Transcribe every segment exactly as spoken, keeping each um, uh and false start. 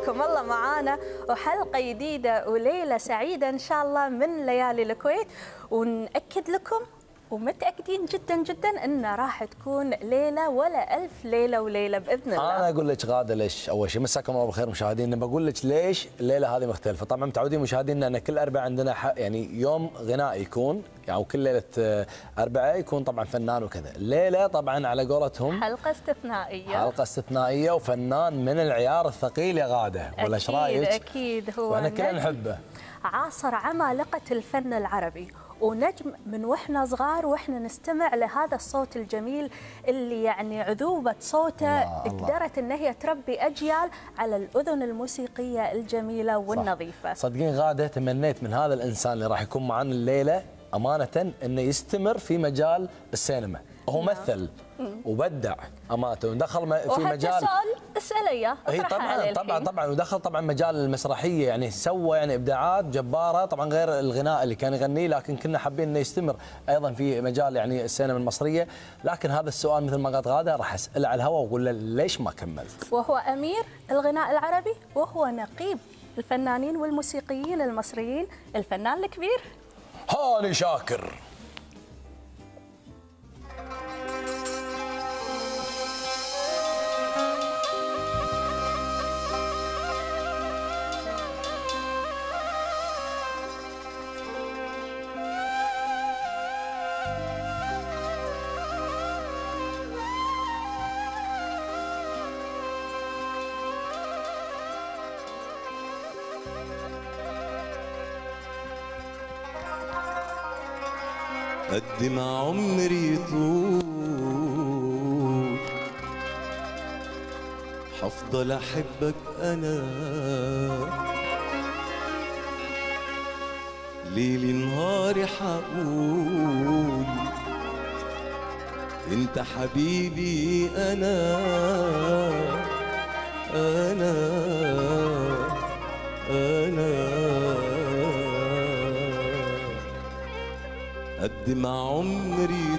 حياكم الله معانا وحلقة جديدة وليلة سعيدة إن شاء الله من ليالي الكويت، ونأكد لكم ومتأكدين جدا جدا إن راح تكون ليلة ولا ألف ليلة وليلة بإذن الله. أنا أقول لك غادة ليش أول شيء مساكم الله بالخير مشاهدينا، بقول لك ليش الليلة هذه مختلفة. طبعا متعودين مشاهدينا أن كل أربعاء عندنا يعني يوم غنائي يكون، يعني كل ليلة أربعاء يكون طبعا فنان وكذا. الليلة طبعا على قولتهم حلقة استثنائية، حلقة استثنائية وفنان من العيار الثقيل يا غادة، ولا ايش رايك؟ أكيد أكيد هو وأنا كلنا نحبه. عاصر عمالقة الفن العربي ونجم من واحنا صغار واحنا نستمع لهذا الصوت الجميل اللي يعني عذوبة صوته قدرت ان هي تربي اجيال على الاذن الموسيقية الجميلة والنظيفة. صدقين غادة تمنيت من هذا الانسان اللي راح يكون معنا الليلة امانة انه يستمر في مجال السينما. هو مثل وبدع امانه ودخل في مجال سؤال اسال اياه طبعا طبعا طبعا ودخل طبعا مجال المسرحيه، يعني سوى يعني ابداعات جباره طبعا غير الغناء اللي كان يغنيه، لكن كنا حابين انه يستمر ايضا في مجال يعني السينما المصريه. لكن هذا السؤال مثل ما قالت غاده راح اساله على الهواء واقول له ليش ما كملت؟ وهو امير الغناء العربي وهو نقيب الفنانين والموسيقيين المصريين، الفنان الكبير هاني شاكر. قد ما عمري طول حفضل احبك انا، ليلي نهاري حقول انت حبيبي انا انا انا. قد ما عمري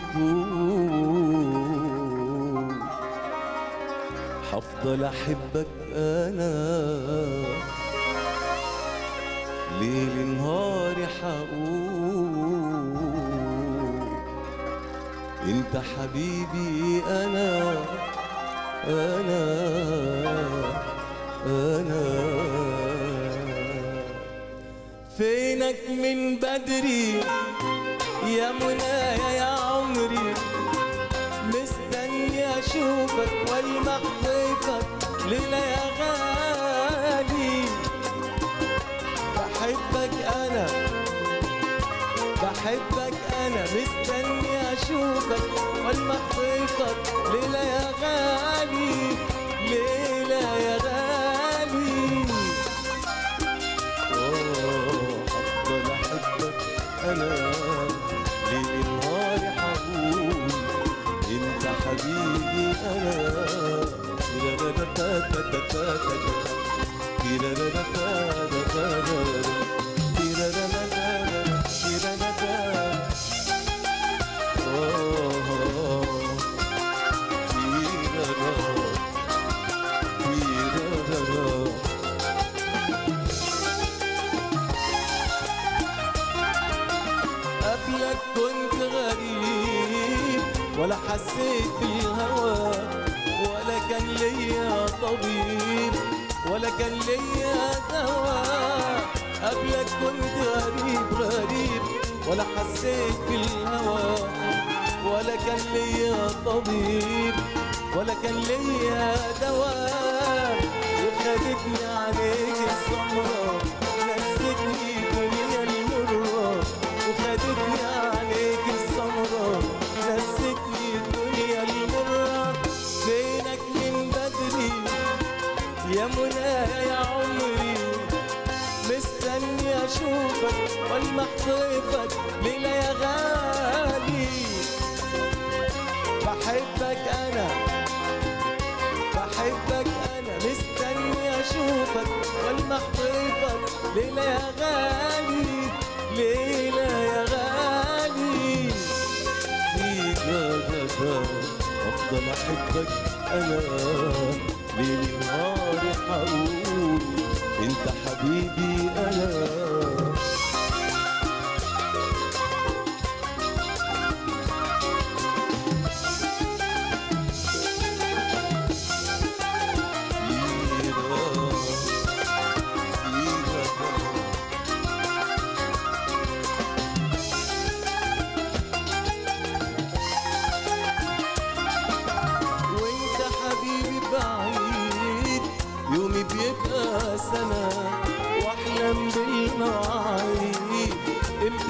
طول حفضل احبك انا، ليل نهاري حقول انت حبيبي انا انا انا. فينك من بدري يا منايا يا عمري، مستني اشوفك والمح ضيفك ليلة يا غالي. بحبك انا بحبك انا، مستني اشوفك والمح ضيفك ليلة يا غالي ليلة يا غالي. اوه افضل احبك انا، ليلي نهاري حقول انت حبيبي انا. قبلك كنت غريب ولا حسيت بالهوى، ولا كان ليا طبيب ولا كان ليا دواء. قبلك كنت غريب غريب ولا حسيت بالهوى، ولا كان ليا طبيب ولا كان ليا دواء. وخدتني عليك السمرة نستني الدنيا المرة، وخدتني عليك السمرة نستني الدنيا المرة. فينك من بدري يا منايا يا عمري، مستني اشوفك والمح ضيفك ليلة يا غالي. بحبك انا بحبك انا، مستني اشوفك والمح ضيفك ليلة يا غالي ليلة يا غالي. فيك غدا افضل احبك انا، ليلي نهاري حقول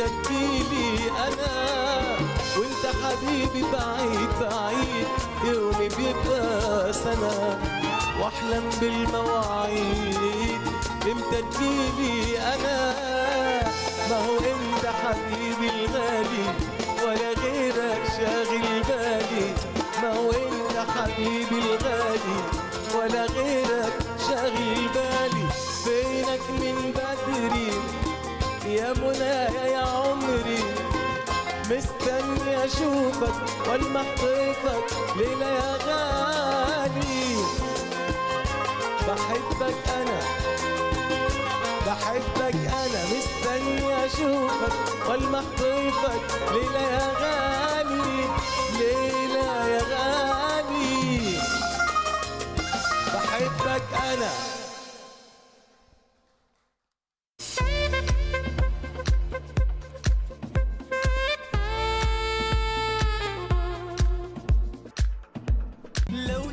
امتى تجيلي انا وانت حبيبي بعيد بعيد، يومي بيبقى سنة واحلم بالمواعيد. امتى تجيلي انا ما هو انت حبيبي الغالي ولا غيرك شاغل بالي، ما هو انت حبيبي الغالي ولا غيرك شاغل بالي. فينك من بدري يا منايا يا عمري، مستني اشوفك والمح طيفك ليلة يا غالي. بحبك انا بحبك انا، مستني اشوفك والمح طيفك ليلة يا غالي، ليلة يا غالي. بحبك انا. لو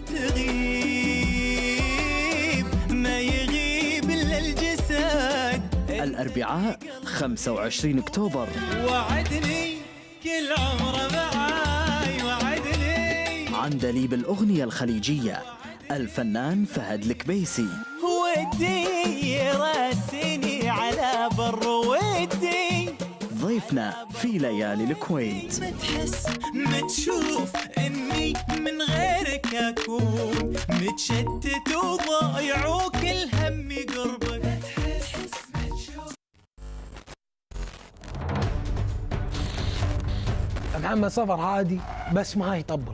تغيب ما يغيب إلا الجسد. الأربعاء خمسة وعشرين أكتوبر. وعدني كل عمره معاي، وعدني. عندليب الأغنية الخليجية الفنان فهد الكبيسي. ودي راسني على بر ودي. ضيفنا في ليالي الكويت. ما تحس ما تشوف اني من غيرك اكون متشتت وضايع وكل همي قربك. ما تحس ما تشوف. محمد صفر هادي بس ما يطبل.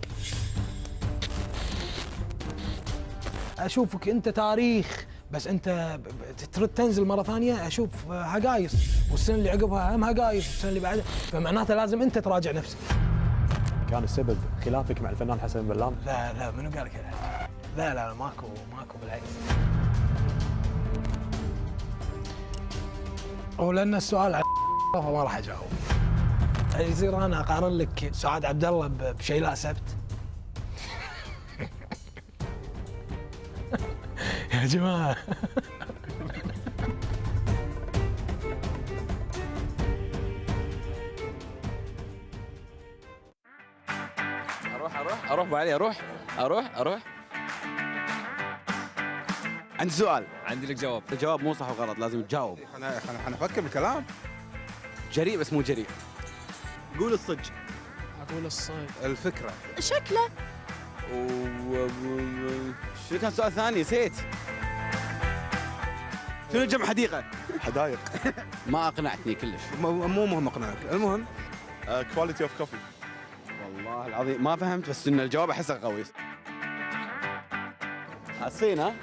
اشوفك انت تاريخ بس انت ترد تنزل مره ثانيه اشوف هقايص، والسنه اللي عقبها هم هقايص، والسنه اللي بعدها، فمعناته لازم انت تراجع نفسك. كان السبب خلافك مع الفنان حسن بلام؟ لا لا منو قال كذا؟ لا لا ماكو ماكو بالعكس. ولان السؤال عن فما راح اجاوب. يصير انا اقارن لك سعاد عبد الله بشيلاء سبت؟ يا جماعه اروح اروح اروح ابو علي اروح اروح اروح عندي سؤال. عندي لك جواب. الجواب مو صح وغلط، لازم تجاوب. انا انا افكر بالكلام. جريء بس مو جريء. قول الصج. اقول الصج. الفكره شكله و... شنو كان السؤال الثاني؟ نسيت. شنو جمع حديقه؟ حدايق. ما اقنعتني كلش. مو مو مهم اقنعك، المهم كواليتي اوف كوفي. والله العظيم ما فهمت، بس ان الجواب احسه قوي. حاسين ها؟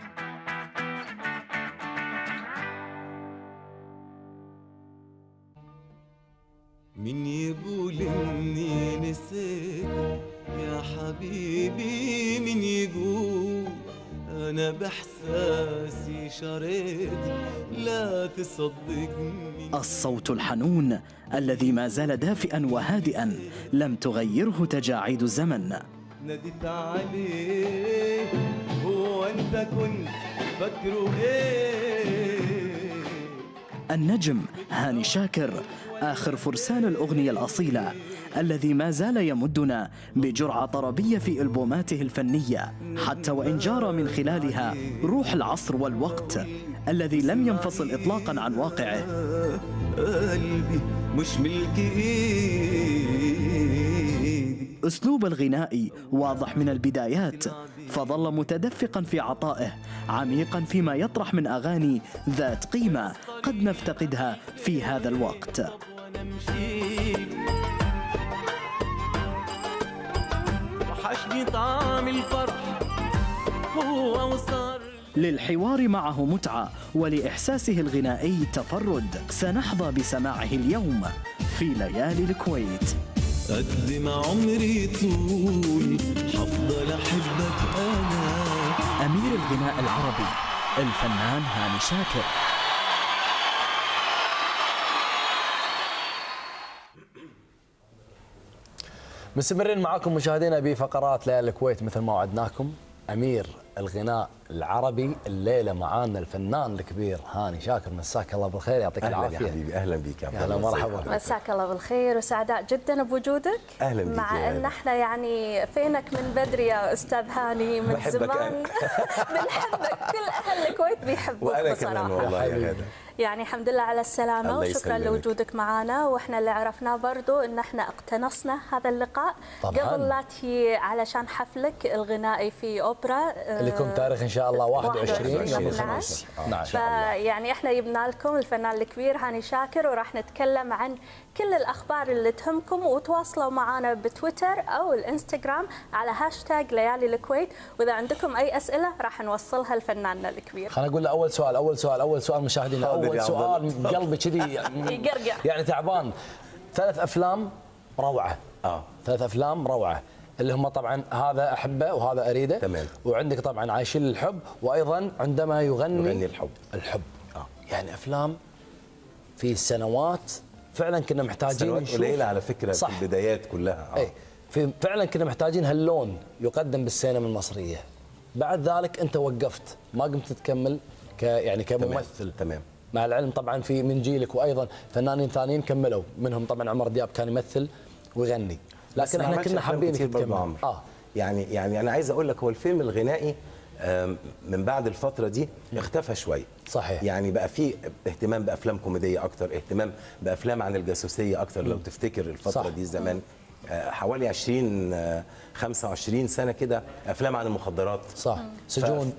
من يقول اني نسيت يا حبيبي، من يقول انا باحساسي شريت، لا تصدقني. الصوت الحنون الذي ما زال دافئا وهادئا لم تغيره تجاعيد الزمن. ناديت عليه هو انت كنت فاكره ايه؟ النجم هاني شاكر آخر فرسان الأغنية الأصيلة الذي ما زال يمدنا بجرعة طربية في ألبوماته الفنية، حتى وإن جار من خلالها روح العصر والوقت الذي لم ينفصل إطلاقا عن واقعه. قلبي مش ملك ايدي. أسلوب الغنائي واضح من البدايات، فظل متدفقا في عطائه، عميقا فيما يطرح من أغاني ذات قيمة قد نفتقدها في هذا الوقت. وحشني طعم الفرح هو وصار. للحوار معه متعة ولإحساسه الغنائي تفرد، سنحظى بسماعه اليوم في ليالي الكويت. قد ما عمري طول حفضل أحبك أنا. أمير الغناء العربي الفنان هاني شاكر. مستمرين معاكم مشاهدينا بفقرات ليالي الكويت مثل ما وعدناكم. أمير الغناء العربي الليله معانا الفنان الكبير هاني شاكر. مساك الله بالخير، يعطيك العافيه. اهلا يا حبيبي، اهلا بيك يا عبد الله. اهلا مرحبا. مساك الله بالخير وسعداء جدا بوجودك. اهلا بيك. مع ان احنا يعني فينك من بدري يا استاذ هاني، من زمان بنحبك، كل اهل الكويت بيحبوك وانا بصراحه. كمان والله يا غاده. يعني الحمد لله على السلامة وشكرا لوجودك معنا. واحنا اللي عرفناه برضو ان احنا اقتنصنا هذا اللقاء طبعاً قبل لا تجي علشان حفلك الغنائي في اوبرا اللي يكون تاريخ ان شاء الله واحد وعشرين يوم اثني عشر. فيعني احنا جبنا لكم الفنان الكبير هاني شاكر، وراح نتكلم عن كل الاخبار اللي تهمكم، وتواصلوا معنا بتويتر او الانستغرام على هاشتاج ليالي الكويت، واذا عندكم اي اسئله راح نوصلها لفناننا الكبير. خلينا نقول اول سؤال اول سؤال اول سؤال مشاهدينا، اول سؤال قلبي كذي يقرقع يعني تعبان. ثلاث افلام روعه. اه ثلاث افلام روعه اللي هم طبعا هذا احبه وهذا اريده. تمام. وعندك طبعا عايشين الحب، وايضا عندما يغني يغني الحب. الحب اه يعني افلام في سنوات فعلا كنا محتاجين نشوف. قليله على فكره صح. في البدايات كلها اه اي في فعلا كنا محتاجين هاللون يقدم بالسينما المصريه. بعد ذلك انت وقفت ما قمت تكمل ك يعني كممثل. تمام. تمام. مع العلم طبعا في من جيلك وايضا فنانين ثانيين كملوا، منهم طبعا عمر دياب كان يمثل ويغني، لكن احنا كنا حابين تكمل. اه يعني يعني انا عايز اقول لك هو الفيلم الغنائي من بعد الفتره دي اختفى شويه. صحيح. يعني بقى في اهتمام بافلام كوميديه اكتر، اهتمام بافلام عن الجاسوسيه اكتر. م. لو تفتكر الفتره صح. دي زمان حوالي عشرين خمسة وعشرين سنه كده افلام عن المخدرات. صح. سجون.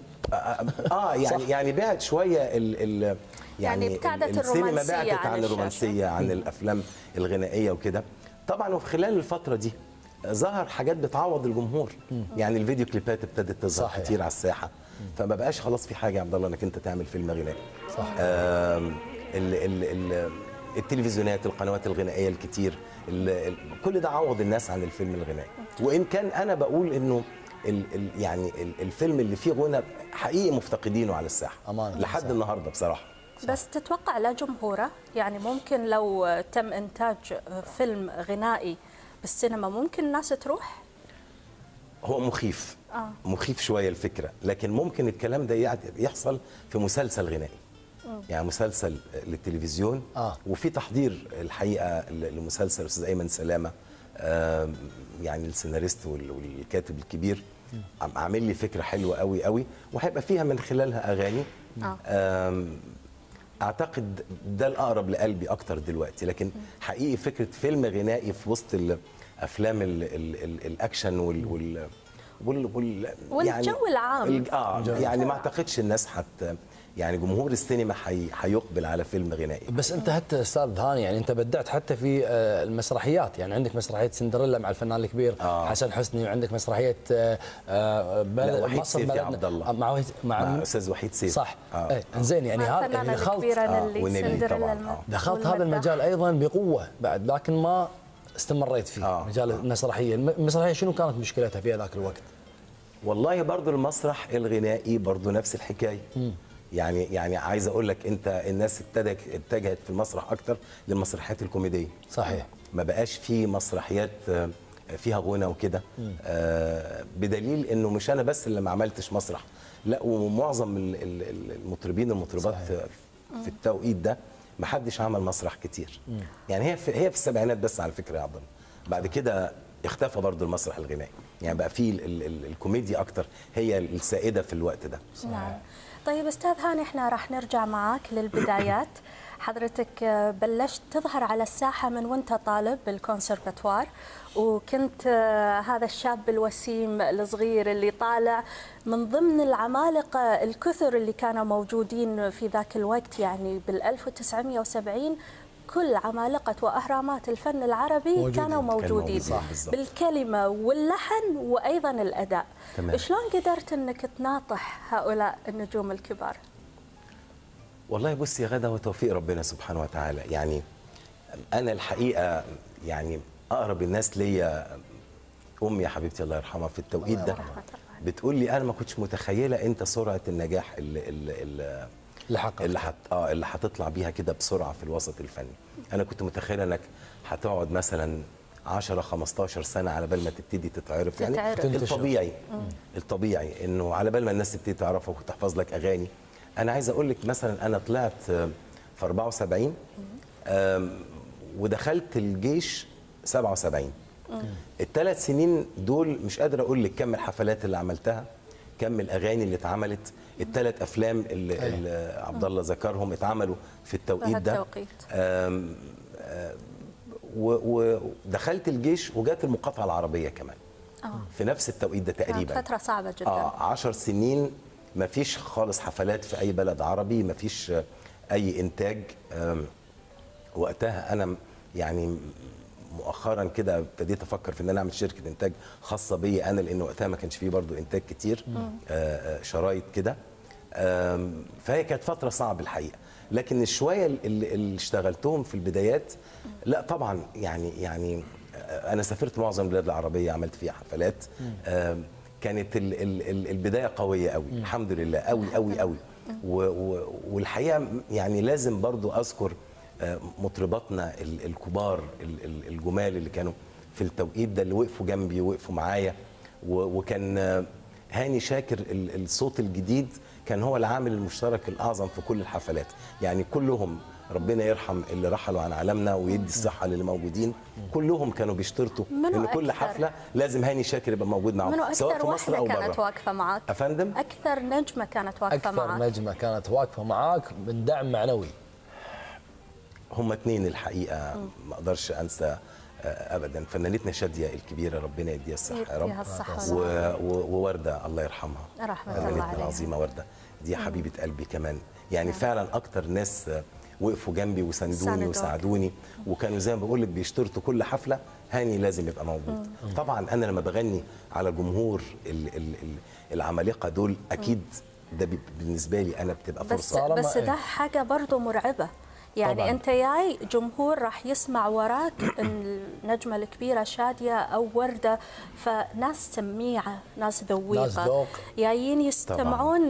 اه يعني صح. يعني بعد شويه ال ال يعني, يعني ابتعدت السينما بعدت عن, عن الرومانسيه، عن الافلام الغنائيه وكده. طبعا وفي خلال الفتره دي ظهر حاجات بتعوض الجمهور. م. يعني الفيديو كليبات ابتدت تظهر صحيح. كتير على الساحه. م. فما بقاش خلاص في حاجه يا عبد الله انك انت تعمل فيلم غنائي. صح. آه ال ال ال التلفزيونات، القنوات الغنائيه الكتير، ال ال كل ده عوض الناس عن الفيلم الغنائي. وان كان انا بقول انه ال ال يعني ال الفيلم اللي فيه غنى حقيقي مفتقدينه على الساحه أمان لحد صح. النهارده بصراحه. بس تتوقع له جمهوره؟ يعني ممكن لو تم انتاج فيلم غنائي بالسينما ممكن الناس تروح؟ هو مخيف. آه. مخيف شويه الفكره، لكن ممكن الكلام ده يحصل في مسلسل غنائي. م. يعني مسلسل للتلفزيون. آه. وفي تحضير الحقيقه لمسلسل الاستاذ ايمن سلامه، آه يعني السيناريست والكاتب الكبير عامل لي فكره حلوه قوي قوي، وهيبقى فيها من خلالها اغاني. آه. اعتقد ده الاقرب لقلبي اكتر دلوقتي، لكن حقيقي فكره فيلم غنائي في وسط الافلام ال ال ال الاكشن وال وال وال, وال والجو يعني العام اه يعني ما اعتقدش الناس حتى يعني جمهور السينما حي حيقبل على فيلم غنائي. بس انت حتى استاذ هاني يعني انت بدعت حتى في المسرحيات، يعني عندك مسرحيه سندريلا مع الفنان الكبير آه. حسن حسني، وعندك مسرحيه بلد مصر بلدنا عبد الله مع مع استاذ وحيد سيف. صح. آه. ايه انزين يعني هذا يعني دخلت آه. سندريلا آه. دخلت هذا المجال ايضا بقوه بعد، لكن ما استمريت فيه. آه. مجال آه. المسرحيه، المسرحيه شنو كانت مشكلتها في ذاك الوقت؟ والله برضو المسرح الغنائي برضو نفس الحكايه. م. يعني يعني عايز اقول لك انت الناس اتجهت اتجهت في المسرح اكتر للمسرحيات الكوميديه. صحيح. ما بقاش في مسرحيات فيها غنى وكده. آه بدليل انه مش انا بس اللي ما عملتش مسرح، لا ومعظم المطربين المطربات صحيح. في التوقيت ده ما حدش عمل مسرح كتير. م. يعني هي في هي في السبعينات بس على فكره يا عبد الله. بعد كده اختفى برضه المسرح الغنائي، يعني بقى في الكوميديا اكتر هي السائده في الوقت ده. نعم. طيب استاذ هاني احنا راح نرجع معاك للبدايات. حضرتك بلشت تظهر على الساحه من وانت طالب بالكونسرفتوار، وكنت هذا الشاب الوسيم الصغير اللي طالع من ضمن العمالقه الكثر اللي كانوا موجودين في ذاك الوقت. يعني بال ألف وتسعمئة وسبعين كل عمالقة وأهرامات الفن العربي موجودين. كانوا موجودين بالكلمة واللحن وأيضا الأداء. تمام. شلون قدرت أنك تناطح هؤلاء النجوم الكبار؟ والله بص يا غدا، هو توفيق ربنا سبحانه وتعالى. يعني أنا الحقيقة يعني أقرب الناس ليا أمي يا حبيبتي الله يرحمها في التوقيت ده بتقول لي أنا ما كنتش متخيلة أنت سرعة النجاح اللي اللي اللي حقق اللي حت... اه اللي هتطلع بيها كده بسرعه في الوسط الفني. انا كنت متخيله انك هتقعد مثلا عشرة خمستاشر سنه على بال ما تبتدي تتعرف. يعني تتعرف. الطبيعي الطبيعي انه على بال ما الناس تبتدي تعرفك وتحفظ لك اغاني. انا عايز اقول لك مثلا انا طلعت في أربعة وسبعين ودخلت الجيش سبعة وسبعين. الثلاث سنين دول مش قادر اقول لك كم الحفلات اللي عملتها، كم الاغاني اللي اتعملت، الثلاث افلام اللي, اللي عبد الله ذكرهم اتعملوا في التوقيت ده. التوقيت. آم آم ودخلت الجيش وجات المقاطعه العربيه كمان آه. في نفس التوقيت ده تقريبا. فتره صعبه جدا. اه عشر سنين ما فيش خالص حفلات في اي بلد عربي، ما فيش اي انتاج. وقتها انا يعني مؤخرا كده ابتديت افكر في ان انا اعمل شركه انتاج خاصه بيا انا، لان وقتها ما كانش فيه برضو انتاج كتير آه شرايط كده. فهي كانت فتره صعبه الحقيقه، لكن الشويه اللي, اللي اشتغلتهم في البدايات لا طبعا يعني يعني انا سافرت معظم البلاد العربيه عملت فيها حفلات. كانت ال ال البدايه قويه قوي الحمد لله، قوي قوي قوي. والحقيقه يعني لازم برضو اذكر مطرباتنا الكبار الجمال اللي كانوا في التوقيت ده، اللي وقفوا جنبي ووقفوا معايا. وكان هاني شاكر الصوت الجديد كان هو العامل المشترك الاعظم في كل الحفلات. يعني كلهم ربنا يرحم اللي رحلوا عن عالمنا ويدي الصحه للي موجودين، كلهم كانوا بيشترطوا ان كل حفله لازم هاني شاكر يبقى موجود معاهم سواء في مصر او بره. كانت واقفه معاك افندم؟ اكثر نجمه كانت واقفه معاك. اكثر نجمه كانت واقفه معاك من دعم معنوي. هم اثنين الحقيقه ما اقدرش انسى ابدا. فنانتنا شاديه الكبيره ربنا يديها الصحه يا رب، وورده الله يرحمها رحمه الله عليها، عليها العظيمه ورده دي حبيبه قلبي كمان. يعني مم. فعلا اكتر ناس وقفوا جنبي وساندوني وساعدوني، وكانوا زي ما بقول لك بيشترطوا كل حفله هاني لازم يبقى موجود. مم. طبعا انا لما بغني على جمهور ال ال ال العمالقه دول اكيد ده بالنسبه لي انا بتبقى فرصه. بس بس ده حاجه برضه مرعبه. يعني طبعاً. انت جاي جمهور راح يسمع وراك النجمه الكبيره شاديه او ورده، فناس سميعه ناس ذويقه جايين يستمعون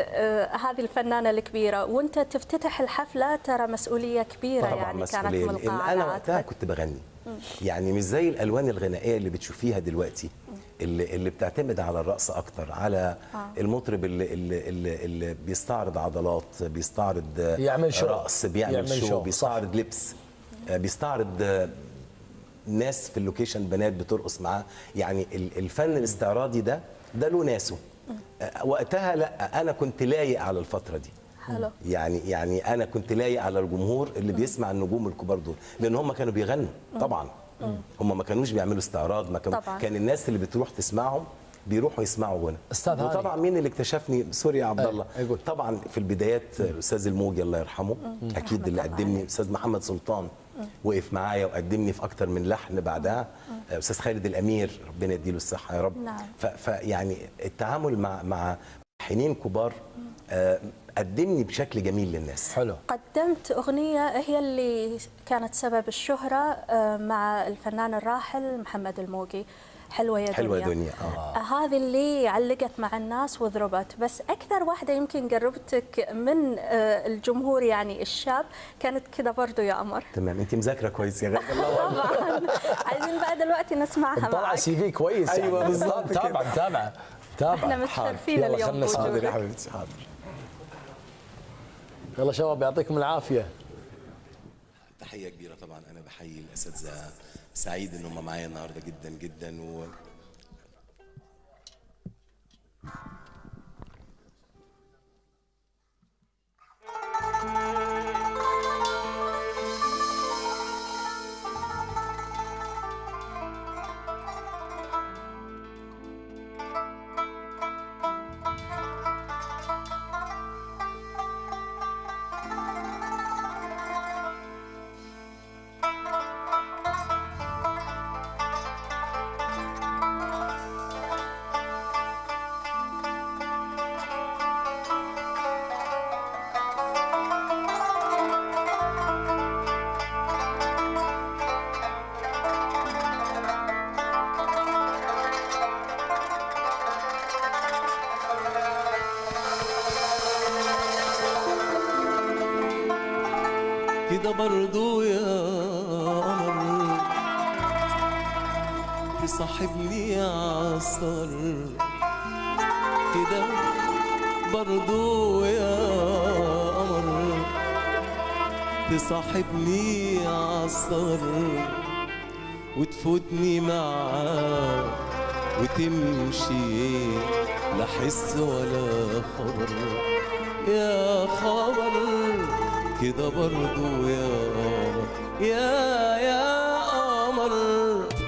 لهذه الفنانه الكبيره، وانت تفتتح الحفله ترى مسؤوليه كبيره. طبعاً يعني مسؤولية. كانت من انا وقتها كنت بغني م. يعني مش زي الالوان الغنائيه اللي بتشوفيها دلوقتي اللي, اللي بتعتمد على الرقص اكتر، على آه. المطرب اللي, اللي, اللي, اللي بيستعرض عضلات، بيستعرض يعمل شو. رقص، بيعمل, يعمل شو, شو بيستعرض لبس، آه بيستعرض ناس في اللوكيشن بنات بترقص معاه. يعني الفن الاستعراضي ده ده له ناسه. آه وقتها لا انا كنت لايق على الفتره دي. حلو. يعني يعني انا كنت لايق على الجمهور اللي بيسمع النجوم الكبار دول، لان هم كانوا بيغنوا طبعا. هم ما كانوش بيعملوا استعراض، ما كانوا كان الناس اللي بتروح تسمعهم بيروحوا يسمعوا غنى. وطبعا مين اللي اكتشفني؟ سوري يا عبد الله. طبعا في البدايات الاستاذ الموجي الله يرحمه مم. اكيد اللي قدمني. استاذ محمد سلطان مم. وقف معايا وقدمني في اكتر من لحن بعدها. مم. استاذ خالد الامير ربنا يديله الصحه يا رب. نعم. فيعني التعامل مع مع ملحنين كبار آه قدمني بشكل جميل للناس. حلو. قدمت أغنية هي اللي كانت سبب الشهرة مع الفنان الراحل محمد الموجي، حلوة يا دنيا. حلوة دنيا. آه. هذه اللي علقت مع الناس وضربت. بس أكثر واحدة يمكن قربتك من الجمهور يعني الشاب كانت كذا برضو يا قمر. تمام، أنت مذاكرة كويس يا غالي. طبعا. عايزين بقى دلوقتي نسمعها معك. طلع سي في كويس. أيوة بالضبط. تابع تابع تابع. احنا متشرفين اليوم. حاضر يا حبيبتي حاضر. يلا شباب يعطيكم العافيه. تحيه كبيره طبعا. انا بحيي الاساتذه، سعيد ان هم معايا النهارده جدا جدا. و كده برضو يا قمر تصاحبني عالصر كده برضو يا قمر تصاحبني عالصر وتفوتني معاك وتمشي لا حس ولا خبر يا خبر كده برضو يا قمر يا يا قمر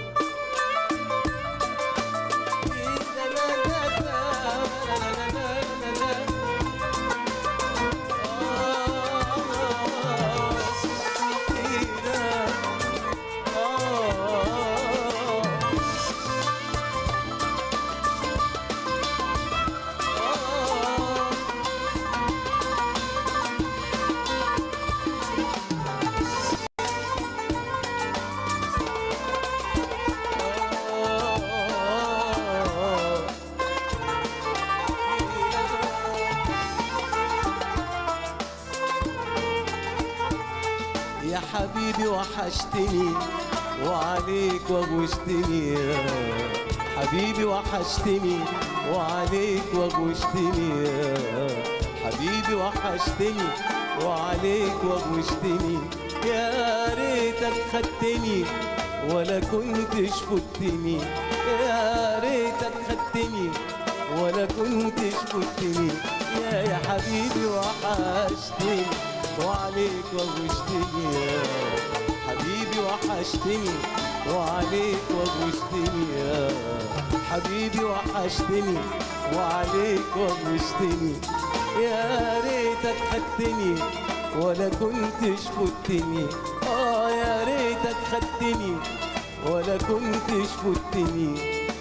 يا حبيبي وحشتني وعليك وغوشتني يا حبيبي وحشتني وعليك وغوشتني يا حبيبي وحشتني وعليك وغوشتني يا ريتك خدتني ولا كنتش فتني يا ريتك خدتني ولا كنتش فتني يا يا حبيبي وحشتني وعليك وغشتني يا حبيبي وحشتني وعليك وغشتني يا حبيبي وحشتني وعليك وغشتني يا ريتك خدتني ولا كنتش فتني اه يا ريتك خدتني ولا كنتش فتني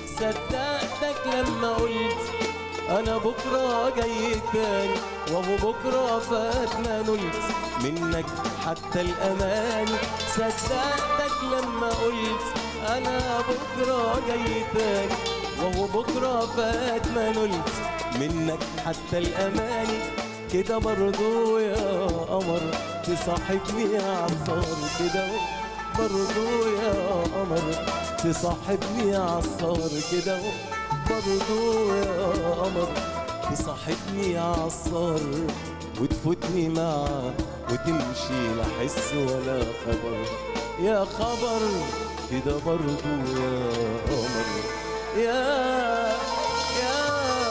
صدقتك لما قلت انا بكره جاي تاني وهو بكره فات ما نلت منك حتى الاماني صدقتك لما قلت انا بكره جاي تاني وهو بكره فات ما نلت منك حتى الاماني كده برضو يا قمر تصاحبني عالصار كده برضو يا قمر تصاحبني عالصار كده برضو يا قمر تصاحبني عالصار وتفوتني معاه وتمشي لا حس ولا خبر يا خبر كده برضو يا قمر يا يا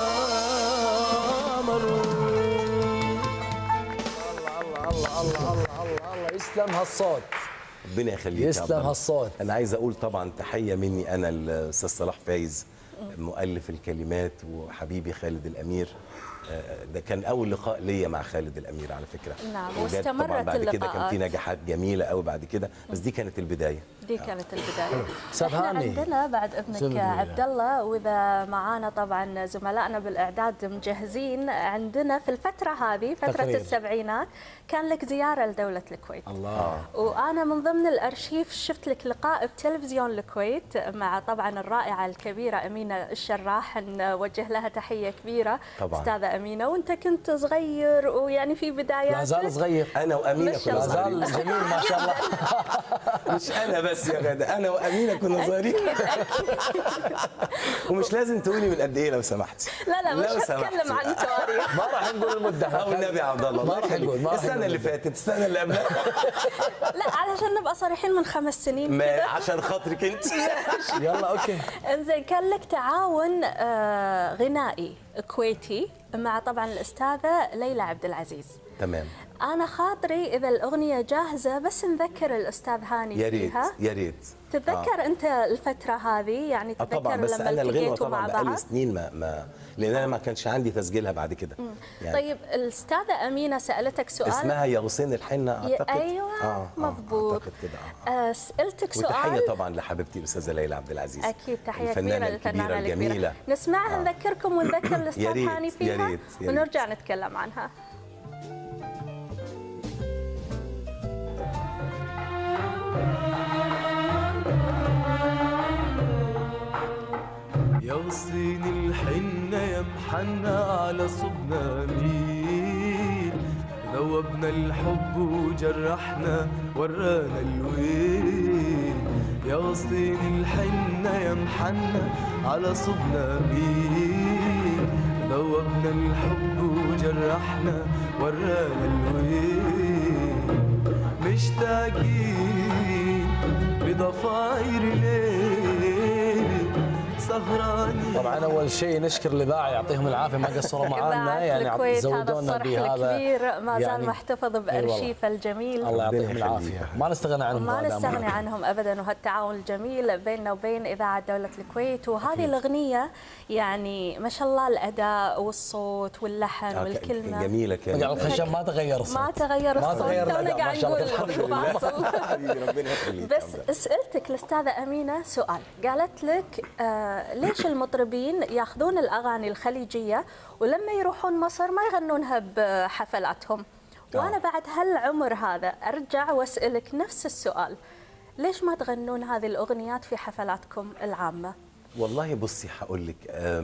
قمر الله الله الله الله الله يسلم هالصوت ربنا يخليك يسلم هالصوت. انا عايز اقول طبعا تحيه مني انا الاستاذ صلاح فايز مؤلف الكلمات وحبيبي خالد الامير. ده كان اول لقاء ليا مع خالد الامير على فكره. نعم واستمرت طبعا بعد كده كان في نجاحات جميله قوي بعد كده بس دي كانت البدايه. دي كانت البدايه. احنا عندنا بعد اذنك عبد الله واذا معانا طبعا زملائنا بالاعداد مجهزين عندنا في الفتره هذه فتره تقريب. السبعينات كان لك زياره لدوله الكويت. الله. وانا من ضمن الارشيف شفت لك لقاء بتلفزيون الكويت مع طبعا الرائعه الكبيره امينه الشراح نوجه لها تحيه كبيره. طبعا استاذه امينه وانت كنت صغير ويعني في بداياتك. لا زال صغير. انا وامينه كنا صغيرين. لا زال جميل ما شاء الله. مش انا بس يا غاده انا وامينه كنا صغيرين. ومش لازم تقولي من قد ايه لو سمحتي. لا لا مش هتكلم عن التواريخ. ما راح نقول المده. او النبي عبد الله ما راح نقول السنه اللي فاتت السنه اللي قبلها. لا علشان نبقى صريحين من خمس سنين كده. عشان خاطرك انت. يلا اوكي. انزين كان لك تعاون غنائي كويتي مع طبعا الاستاذه ليلى عبد العزيز. تمام. انا خاطري اذا الاغنيه جاهزه بس نذكر الاستاذ هاني يا ريت فيها. يا ريت. تتذكر آه. انت الفتره هذه يعني تتذكر طبعا بس لما انا التقيتوا مع بعض؟ بقالي سنين ما ما لان انا ما كانش عندي تسجيلها بعد كده. يعني طيب الاستاذه امينه سالتك سؤال اسمها يا غصين الحنه اعتقد. ايوه آه مضبوط. اعتقد كده آه. آه سالتك سؤال. وتحيه طبعا لحبيبتي الاستاذه ليلى عبد العزيز. اكيد تحيه الفنانة كبيره للفنانه الجميله. نسمعها آه. نذكركم ونذكر الاستاذ هاني فيها. يا ريت يا ريت. ونرجع نتكلم عنها. يا غصين الحنة يا محنة على صبنا مين لو ذوبنا الحب وجرحنا ورانا الويل، يا غصين الحنة يا محنة على صبنا مين. ذوبنا الحب وجرحنا ورانا الويل، مشتاقين لضفاير ليل سهرانين. طبعا اول شيء نشكر الاذاعه يعطيهم العافيه ما قصروا معنا يعني زودونا بهذا الكبير ما زال يعني محتفظ بارشيفه الجميل. الله يعطيهم العافيه ما نستغنى عنهم ما نستغني عنهم ابدا، وهالتعاون الجميل بيننا وبين اذاعه دوله الكويت. وهذه الاغنيه يعني ما شاء الله الاداء والصوت واللحن والكلمه جميله كانت. الخشب ما تغير الصوت ما تغير الصوت ما تغير تونا قاعد نقول بالفاصل. ربنا يخليك. بس سالتك الاستاذه امينه سؤال، قالت لك آه ليش المطربين ياخذون الاغاني الخليجيه ولما يروحون مصر ما يغنونها بحفلاتهم؟ وانا بعد هالعمر هذا ارجع واسالك نفس السؤال، ليش ما تغنون هذه الاغنيات في حفلاتكم العامه؟ والله بصي هقول لك،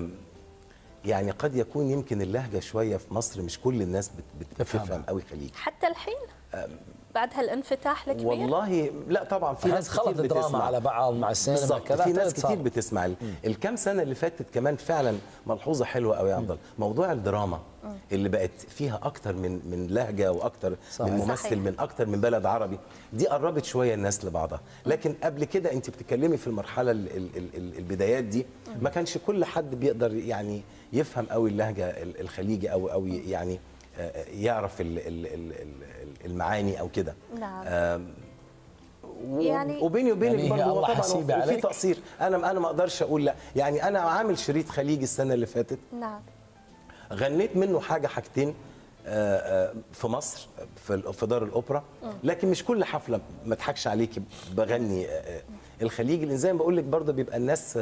يعني قد يكون يمكن اللهجه شويه في مصر مش كل الناس بتفهم قوي خليجي حتى الحين بعد هالانفتاح الكبير. والله لا طبعا في ناس خلط كتير دراما بتسمع على بعض مع السينما كذا، في ناس كتير بتسمع. الكام سنه اللي فاتت كمان فعلا ملحوظه حلوه قوي يا عبد الله، موضوع الدراما مم. اللي بقت فيها اكتر من من لهجه واكتر صحيح. من ممثل صحيح. من اكتر من بلد عربي، دي قربت شويه الناس لبعضها. لكن قبل كده انت بتتكلمي في المرحله ال ال ال البدايات دي ما كانش كل حد بيقدر يعني يفهم قوي اللهجه الخليجي او او يعني يعرف المعاني او كده. نعم. يعني وبيني وبينك يعني برضه طبعا في تقصير، انا انا ما اقدرش اقول لا. يعني انا عامل شريط خليجي السنه اللي فاتت، نعم، غنيت منه حاجه حاجتين في مصر في دار الاوبرا، لكن مش كل حفله ما اضحكش عليكي بغني الخليجي، لان زي ما بقول لك برضه بيبقى الناس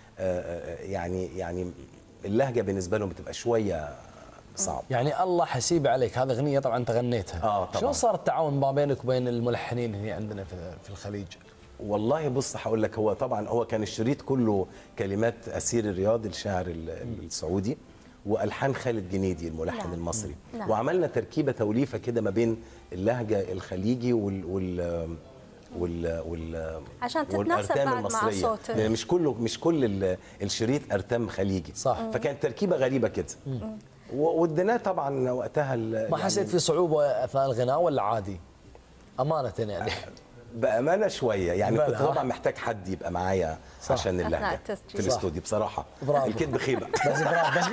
يعني يعني اللهجه بالنسبه لهم بتبقى شويه صعب. يعني الله حسيب عليك، هذه اغنيه طبعا انت غنيتها. اه طبعا. شلون صار التعاون ما بينك وبين الملحنين هنا عندنا في الخليج؟ والله بص هقول لك، هو طبعا هو كان الشريط كله كلمات اسير الرياض الشاعر السعودي والحان خالد جنيدي الملحن نعم. المصري نعم. وعملنا تركيبه توليفه كده ما بين اللهجه الخليجي وال وال وال وال عشان تتناسب بعد مع صوته، يعني مش كله مش كل الشريط ارتام خليجي صح. فكانت تركيبه غريبه كده واديناه طبعا وقتها. ما حسيت يعني في صعوبه اثناء الغناء ولا عادي؟ امانه يعني. بامانه شويه يعني كنت طبعا محتاج حد يبقى معايا عشان اللهجه في الاستوديو بصراحه. الكذب خيبه بس بس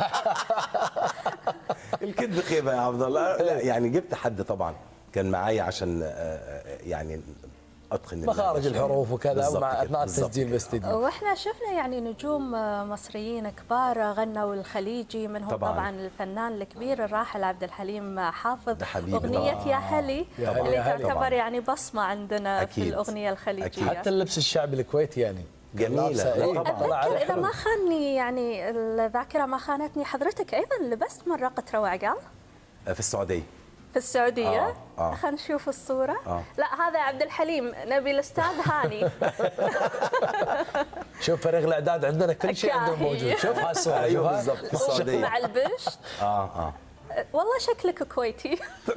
الكذب خيبه يا عبد الله. لا يعني جبت حد طبعا كان معايا عشان يعني اتقن مخارج الحروف وكذا ومع اثناء التسجيل باستديو. واحنا شفنا يعني نجوم مصريين كبار غنوا الخليجي، منهم طبعا, طبعا الفنان الكبير الراحل عبد الحليم حافظ، اغنيه يا هلي اللي تعتبر طبعاً. يعني بصمه عندنا أكيد. في الاغنيه الخليجيه أكيد. حتى اللبس الشعبي الكويتي يعني جميله. إيه؟ اتذكر اذا ما خانني يعني الذاكره ما خانتني، حضرتك ايضا لبست مره قطره وعقال في السعوديه. في السعودية؟ آه. آه. خلينا نشوف الصورة. آه. لا هذا عبد الحليم، نبي الأستاذ هاني. شوف فريق الإعداد عندنا كل شيء عندهم موجود، شوف هالصورة. أيوه بالضبط في السعودية مع البشت. آه آه والله شكلك كويتي.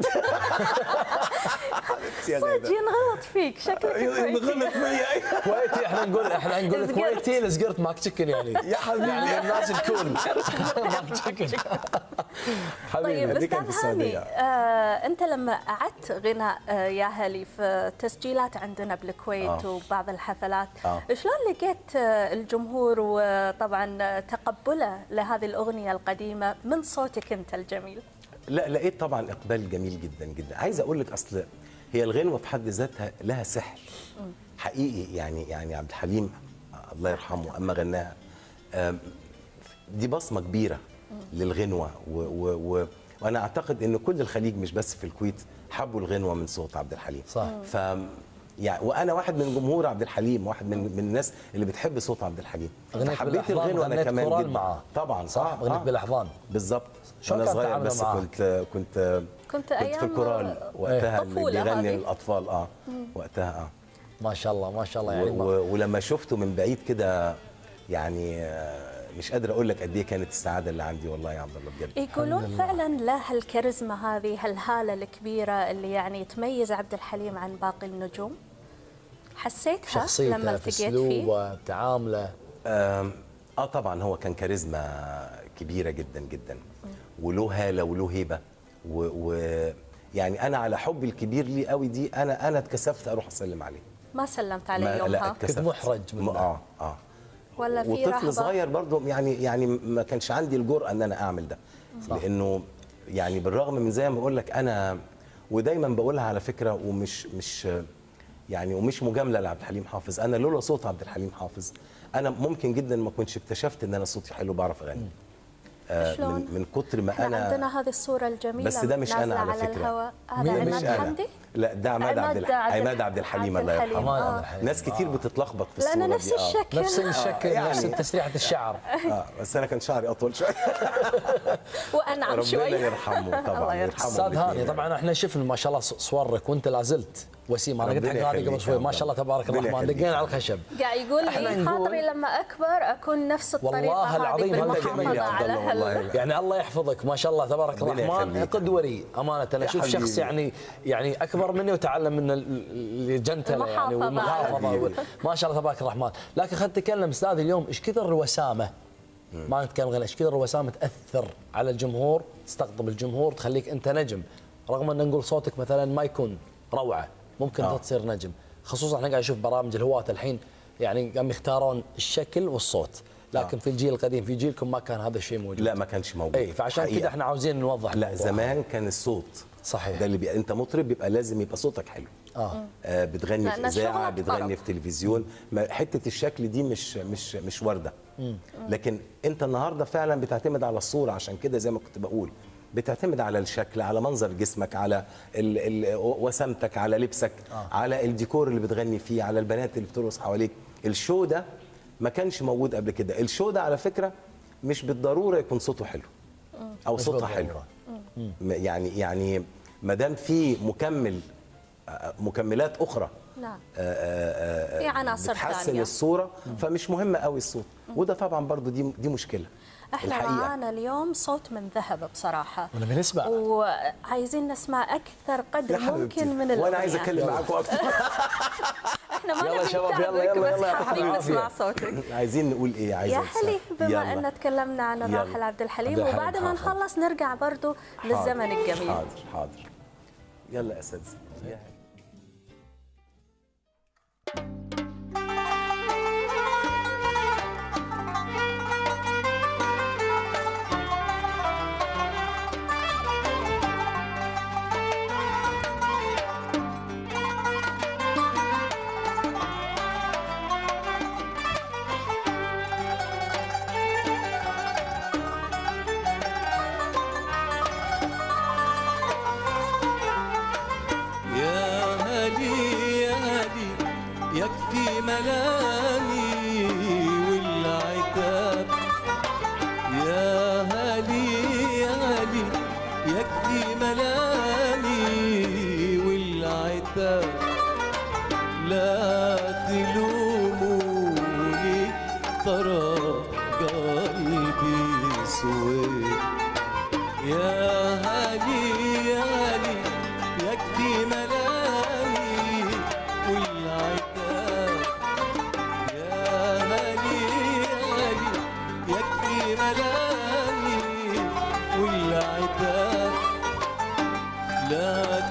صدق ينغلط فيك، شكلك كويتي. ينغلط فيا كويتي. احنا نقول احنا نقول كويتي الزقرت ماك تشكن يعني. يا حبيبي يعني الناس الكل ماك تشكن. طيب استاذ هاني، آه انت لما اعدت غناء آه يا هلي في تسجيلات عندنا بالكويت آه. وبعض الحفلات، آه. شلون لقيت آه الجمهور وطبعا تقبله لهذه الاغنيه القديمه من صوتك انت الجميل؟ لا لقيت طبعا اقبال جميل جدا جدا. عايز اقول لك اصل هي الغنوه في حد ذاتها لها سحر حقيقي. يعني يعني عبد الحليم الله يرحمه اما غناها دي بصمه كبيره للغنوه و و و وانا اعتقد ان كل الخليج مش بس في الكويت حبوا الغنوه من صوت عبد الحليم. صح. ف يعني وانا واحد من جمهور عبد الحليم، واحد من من الناس اللي بتحب صوت عبد الحليم. حبيت الغنوه انا كمان جدا معاه. طبعا صح. غنيت آه. بالاحضان بالظبط. وانا صغير بس معاك. كنت كنت كنت ايام في الكورال وقتها اللي بيغني للاطفال اه مم. وقتها اه ما شاء الله ما شاء الله يعني. ولما شفته من بعيد كده يعني مش قادر اقول لك قد ايه كانت السعاده اللي عندي والله يا عبد الله بجد. يقولون فعلا له هالكاريزما هذه، هالهاله الكبيره اللي يعني تميز عبد الحليم عن باقي النجوم. حسيتها لما التقيت فيه؟ اسلوبه، تعامله. اه طبعا هو كان كاريزما كبيره جدا جدا، وله هاله وله هيبه، و, و يعني انا على حبي الكبير ليه قوي دي انا انا اتكسفت اروح اسلم عليه. ما سلمت عليه يومها؟ كنت محرج منه. اه اه ولا في رهبه؟ وطفل صغير برضه يعني يعني ما كانش عندي الجرأه ان انا اعمل ده. صح. لانه يعني بالرغم من زي ما بقول لك انا، ودايما بقولها على فكره، ومش مش يعني ومش مجامله لعبد الحليم حافظ، انا لولا صوت عبد الحليم حافظ انا ممكن جدا ما كنتش اكتشفت ان انا صوتي حلو بعرف اغني. آه من, من كتر ما انا عندنا هذه الصوره الجميله، بس ده مش انا على فكره. الهواء. هذا عماد حمدي؟ لا ده عماد عبد الحليم. عماد عبد الحليم الله يرحمه. آه. ناس كتير بتتلخبط في الصوره دي. لأن نفس الشكل، نفس الشكل، يعني نفس تسريحه الشعر. اه بس انا كان شعري اطول شويه وانعم شويه. ربنا يرحمه طبعا. يرحمه استاذ هاني. طبعا احنا شفنا ما شاء الله صورك وانت لا زلت وسيم. انا قلت حق هذه قبل شوي، ما شاء الله تبارك الرحمن، دقينا على الخشب. قاعد يقول لي خاطري لما اكبر اكون نفس الطريقه والله العظيم بالمحافظه على يعني الله يحفظك ما شاء الله تبارك الرحمن، قدوه لي امانه. انا اشوف شخص يعني يعني اكبر مني وتعلم من الجنتله يعني والمحافظه، ما شاء الله تبارك الرحمن. لكن خلينا نتكلم استاذ اليوم، ايش كثر الوسامه، ما نتكلم غير ايش كثر الوسامه تاثر على الجمهور، تستقطب الجمهور، تخليك انت نجم، رغم ان نقول صوتك مثلا ما يكون روعه، ممكن آه. تصير نجم. خصوصا احنا قاعد نشوف برامج الهواة الحين يعني قام يختارون الشكل والصوت، لكن آه. في الجيل القديم في جيلكم ما كان هذا الشيء موجود. لا ما كانش موجود. اي فعشان كذا احنا عاوزين نوضح. لا زمان كان الصوت صحيح، ده اللي بي... انت مطرب بيبقى لازم يبقى صوتك حلو. اه, آه بتغني في اذاعه، بتغني في تلفزيون، حته الشكل دي مش مش مش وارده. مم. لكن انت النهارده فعلا بتعتمد على الصوره، عشان كده زي ما كنت بقول بتعتمد على الشكل، على منظر جسمك، على ال ال وسامتك، على لبسك، آه. على الديكور اللي بتغني فيه، على البنات اللي بترقص حواليك. الشو ده ما كانش موجود قبل كده. الشو ده على فكره مش بالضروره يكون صوته حلو او صوتها حلو. يعني يعني ما دام في مكمل مكملات اخرى نعم في عناصر بتحسن الصوره، فمش مهم قوي الصوت. وده طبعا برضو دي دي مشكله. احنا معانا اليوم صوت من ذهب بصراحه، وانا بنسمع وعايزين نسمع اكثر قدر ممكن من الاغنيه. وانا عايز اتكلم معاكم اكثر. احنا ما نبي نتعبك بس حابين نسمع صوتك. عايزين نقول ايه؟ عايزين يا حلي بما ان تكلمنا عن الراحل عبد الحليم، وبعد ما نخلص نرجع برضو للزمن الجميل. حاضر حاضر يلا يا اساتذه. يكفي ملامي والعتاب، يا هالي يا هالي يكفي ملامي والعتاب، لا تلوموني ترى قلبي سويت، يا هالي يا هالي يكفي ملامي والعتاب، ملامي والعتاب، لا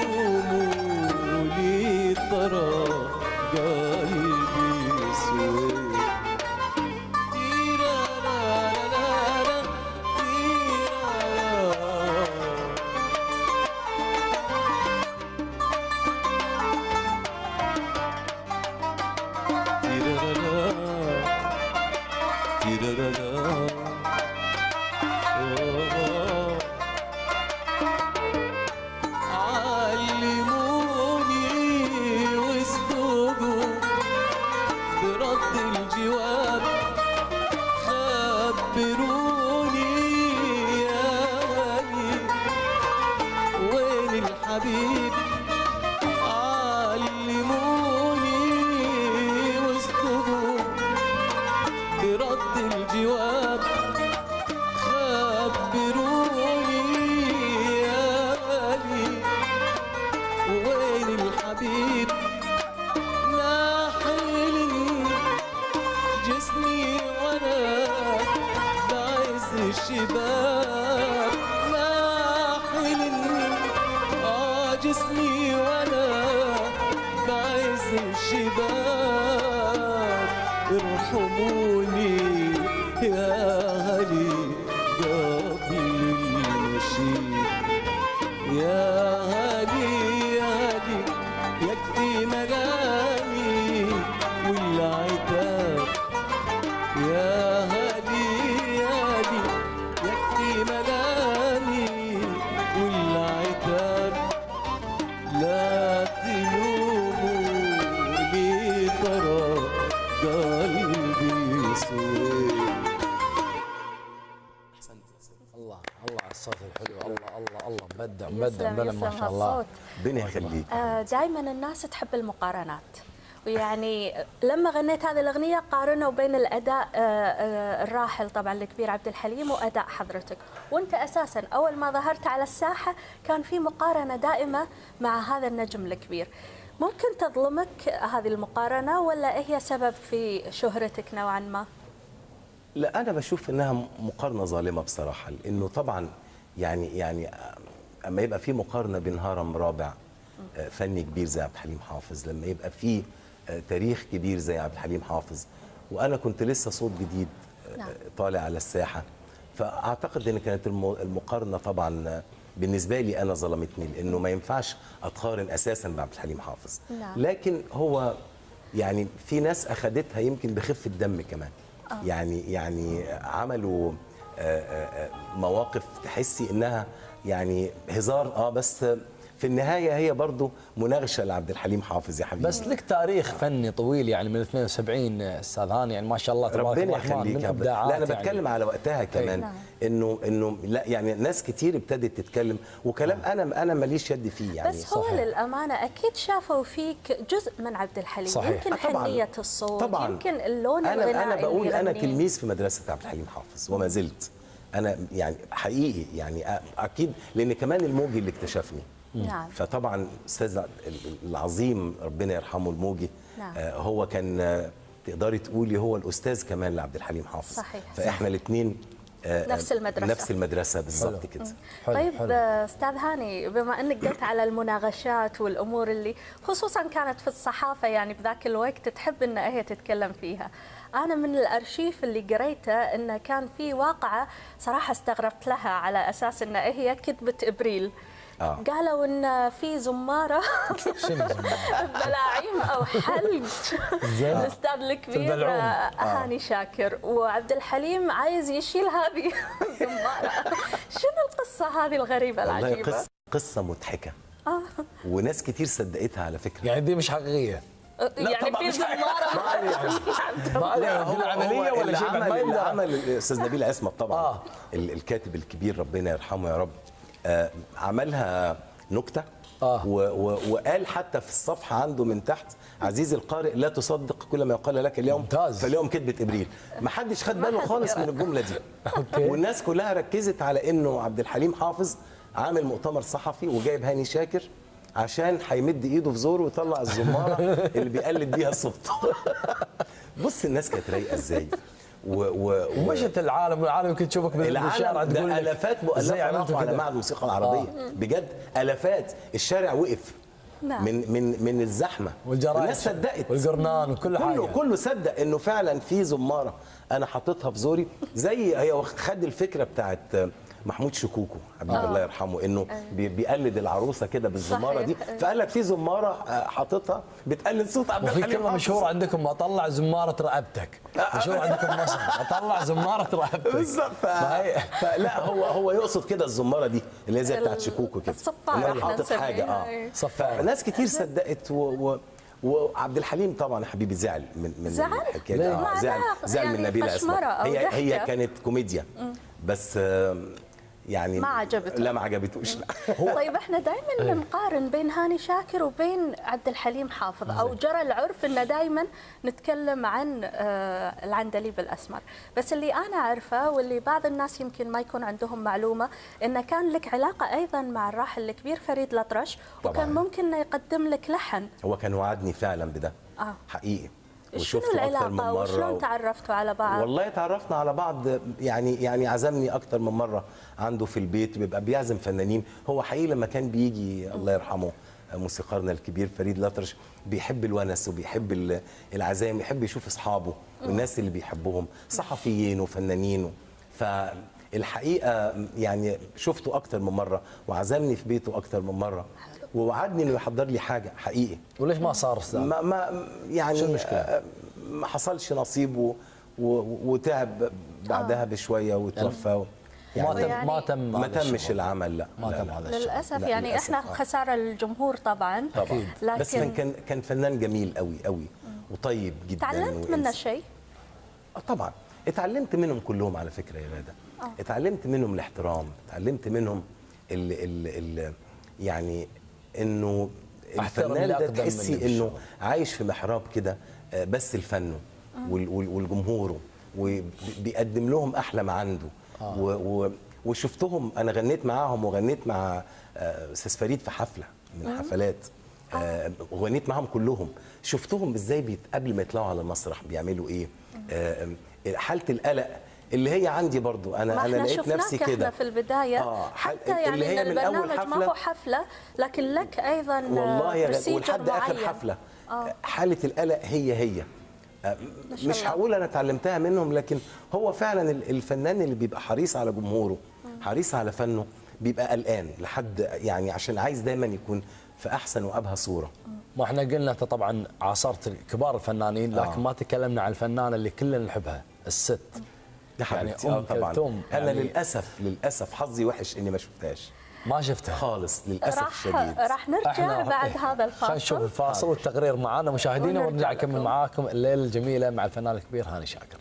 تلوموني ترى قلبي سويت. علموني واصدقوا برد الجواب، الشباب ناحل آه جسمي وأنا بعز الشباب ارحموني يا أهلي قبل المشي يا أهلي يا أهلي يكفي ملامي والعتاب يا أهلي يا أهلي يكفي ملامي والعتاب لا تلوموني ترى قلبي سويت. الله الله على الصوت الحلو، الله الله الله مبدع مبدع مبدع ما شاء الله. ربنا يخليك. دائما الناس تحب المقارنات، ويعني لما غنيت هذه الأغنية قارنوا بين الأداء الراحل طبعا الكبير عبد الحليم وأداء حضرتك، وأنت أساسا أول ما ظهرت على الساحة كان في مقارنة دائمة مع هذا النجم الكبير. ممكن تظلمك هذه المقارنة ولا هي سبب في شهرتك نوعا ما؟ لا أنا بشوف إنها مقارنة ظالمة بصراحة، لأنه طبعا يعني يعني أما يبقى في مقارنة بين هرم رابع فني كبير زي عبد الحليم حافظ، لما يبقى في تاريخ كبير زي عبد الحليم حافظ، وأنا كنت لسه صوت جديد طالع على الساحة، فأعتقد إن كانت المقارنة طبعا بالنسبة لي أنا ظلمتني، لأنه ما ينفعش أتقارن أساسا بعبد الحليم حافظ. لكن هو يعني في ناس أخدتها يمكن بخفة دم كمان. أوه. يعني يعني عملوا مواقف تحسي انها يعني هزار اه بس في النهايه هي برضه مناغشه لعبد الحليم حافظ يا حبيبي. بس لك تاريخ فني طويل يعني من اثنين وسبعين استاذ هاني، يعني ما شاء الله تبارك الرحمن من ابداعات. لا انا بتكلم يعني على وقتها كمان. نعم. انه انه لا يعني ناس كتير ابتدت تتكلم وكلام انا انا ماليش يد فيه يعني. بس هو صحيح. للامانه اكيد شافوا فيك جزء من عبد الحليم. صحيح. يمكن حنيه الصوت طبعا. يمكن اللون الغنائي. انا انا بقول انا تلميذ في مدرسه عبد الحليم حافظ وما زلت انا يعني حقيقي يعني اكيد، لان كمان الموجي اللي اكتشفني. نعم. فطبعا استاذ العظيم ربنا يرحمه الموجي. نعم. آه هو كان آه تقدري تقولي هو الاستاذ كمان لعبد الحليم حافظ. صحيح. فاحنا الاثنين آه نفس المدرسه نفس المدرسه بالظبط كده. طيب حلو. استاذ هاني، بما انك قلت على المناغشات والامور اللي خصوصا كانت في الصحافه يعني بذاك الوقت تحب ان هي تتكلم فيها، أنا من الأرشيف اللي قريته إنه كان في واقعة صراحة استغربت لها على أساس إن هي كذبة إبريل. آه. قالوا إن في زمارة بلاعيم أو حلق الأستاذ الكبير هاني شاكر، وعبد الحليم عايز يشيل هذه الزمارة. شنو القصة هذه الغريبة العجيبة؟ والله قصة قصة مضحكة. آه. وناس كتير صدقتها على فكرة. يعني دي مش حقيقية؟ يعني في زمارة ما عليها بالعملية ولا شيء؟ اللي عمل الأستاذ نبيل عصمت طبعا. آه. الكاتب الكبير ربنا يرحمه يا رب. آه عملها نكتة. آه. وقال حتى في الصفحة عنده من تحت: عزيزي القارئ لا تصدق كل ما يقال لك اليوم ممتاز. فاليوم كذبة إبريل. ما حدش خد باله خالص من الجملة دي. والناس كلها ركزت على إنه عبد الحليم حافظ عامل مؤتمر صحفي وجايب هاني شاكر عشان هيمد ايده في زوره ويطلع الزماره اللي بيقلد بيها الصوت. بص الناس كانت رايقه ازاي و ومشت العالم والعالم يمكن تشوفك بالشارع تقول ده الافات مؤلفه راحوا على معهد الموسيقى العربيه. آه. بجد الافات الشارع وقف. نعم. من من من الزحمه والجرايد الناس صدقت والجرنان وكل حاجه كله كله صدق انه فعلا في زماره انا حاططها في زوري، زي هي خد الفكره بتاعت محمود شكوكو حبيبي الله يرحمه انه بيقلد العروسه كده بالزماره دي، فقال لك في زماره حاططها بتقلد صوت عبد الحليم. وفي كلمه مشهوره عندكم: اطلع زماره رقبتك. مشهور عندكم مصر اطلع زماره رقبتك. بالظبط. فلا هو هو يقصد كده الزماره دي اللي هي زي بتاعت شكوكو كده، اللي هو حاطط حاجه اه صفاره. ناس كتير صدقت و وعبد الحليم طبعا حبيبي زعل من من الحكايه دي. آه زعل زعل يعني من نبيل عصمت. هي هي كانت كوميديا بس يعني ما عجبته. لا ما عجبتوش. طيب احنا دائما نقارن بين هاني شاكر وبين عبد الحليم حافظ، او جرى العرف ان دائما نتكلم عن آه العندليب الاسمر، بس اللي انا اعرفه واللي بعض الناس يمكن ما يكون عندهم معلومه انه كان لك علاقه ايضا مع الراحل الكبير فريد الأطرش، وكان ممكن انه يقدم لك لحن. هو كان وعدني فعلا بده. آه. حقيقي شنو وشفته اكتر من العلاقه مره وشلون تعرفتوا على بعض؟ والله تعرفنا على بعض يعني يعني عزمني اكتر من مره عنده في البيت، بيبقى بيعزم فنانين. هو حقيقي لما كان بيجي الله يرحمه موسيقارنا الكبير فريد الأطرش بيحب الونس وبيحب العزايم، يحب يشوف اصحابه والناس اللي بيحبهم صحفيين وفنانين. فالحقيقه يعني شفته اكتر من مره وعزمني في بيته اكتر من مره ووعدني انه يحضر لي حاجه حقيقي. وليش ما صار استاذ؟ ما, ما يعني شو المشكلة؟ ما حصلش نصيب و وتعب بعدها آه. بشويه وتوفى. يعني ما تم يعني ما تم ما تمش العمل. لا ما تم هذا الشيء للاسف. لا يعني للأسف. احنا خساره للجمهور طبعا طبعا. لكن بس كان كان فنان جميل قوي قوي وطيب جدا. تعلمت منه شيء؟ طبعا اتعلمت منهم كلهم على فكره يا غاده. آه. اتعلمت منهم الاحترام، اتعلمت منهم ال ال ال يعني انه الفنان ده تحسي انه عايش في محراب كده بس الفن والجمهور وبيقدم لهم احلى ما عنده. آه. و و وشفتهم انا غنيت معاهم وغنيت مع استاذ فريد في حفله من الحفلات آه. وغنيت معاهم كلهم. شفتهم ازاي قبل ما يطلعوا على المسرح بيعملوا ايه. آه حاله القلق اللي هي عندي برضو انا انا لقيت نفسي كده في البدايه. آه حتى يعني اللي هي من البرنامج أول حفلة ما هو حفله لكن لك ايضا والله يا ولحد اخر حفله. آه. حاله القلق هي هي مش هقول انا اتعلمتها منهم، لكن هو فعلا الفنان اللي بيبقى حريص على جمهوره حريص على فنه بيبقى قلقان لحد يعني عشان عايز دايما يكون في احسن وابهى صوره. ما احنا قلنا انت طبعا عاصرت كبار الفنانين لكن آه. ما تكلمنا عن الفنانه اللي كلنا نحبها الست. يعني ام طبعا انا يعني للاسف للاسف حظي وحش اني ما شفتهاش. ما شفتها خالص للاسف الشديد. راح نرجع بعد هذا الفاصل. خلينا نشوف الفاصل والتقرير معانا مشاهدينا ونرجع نكمل معاكم الليله الجميله مع الفنان الكبير هاني شاكر.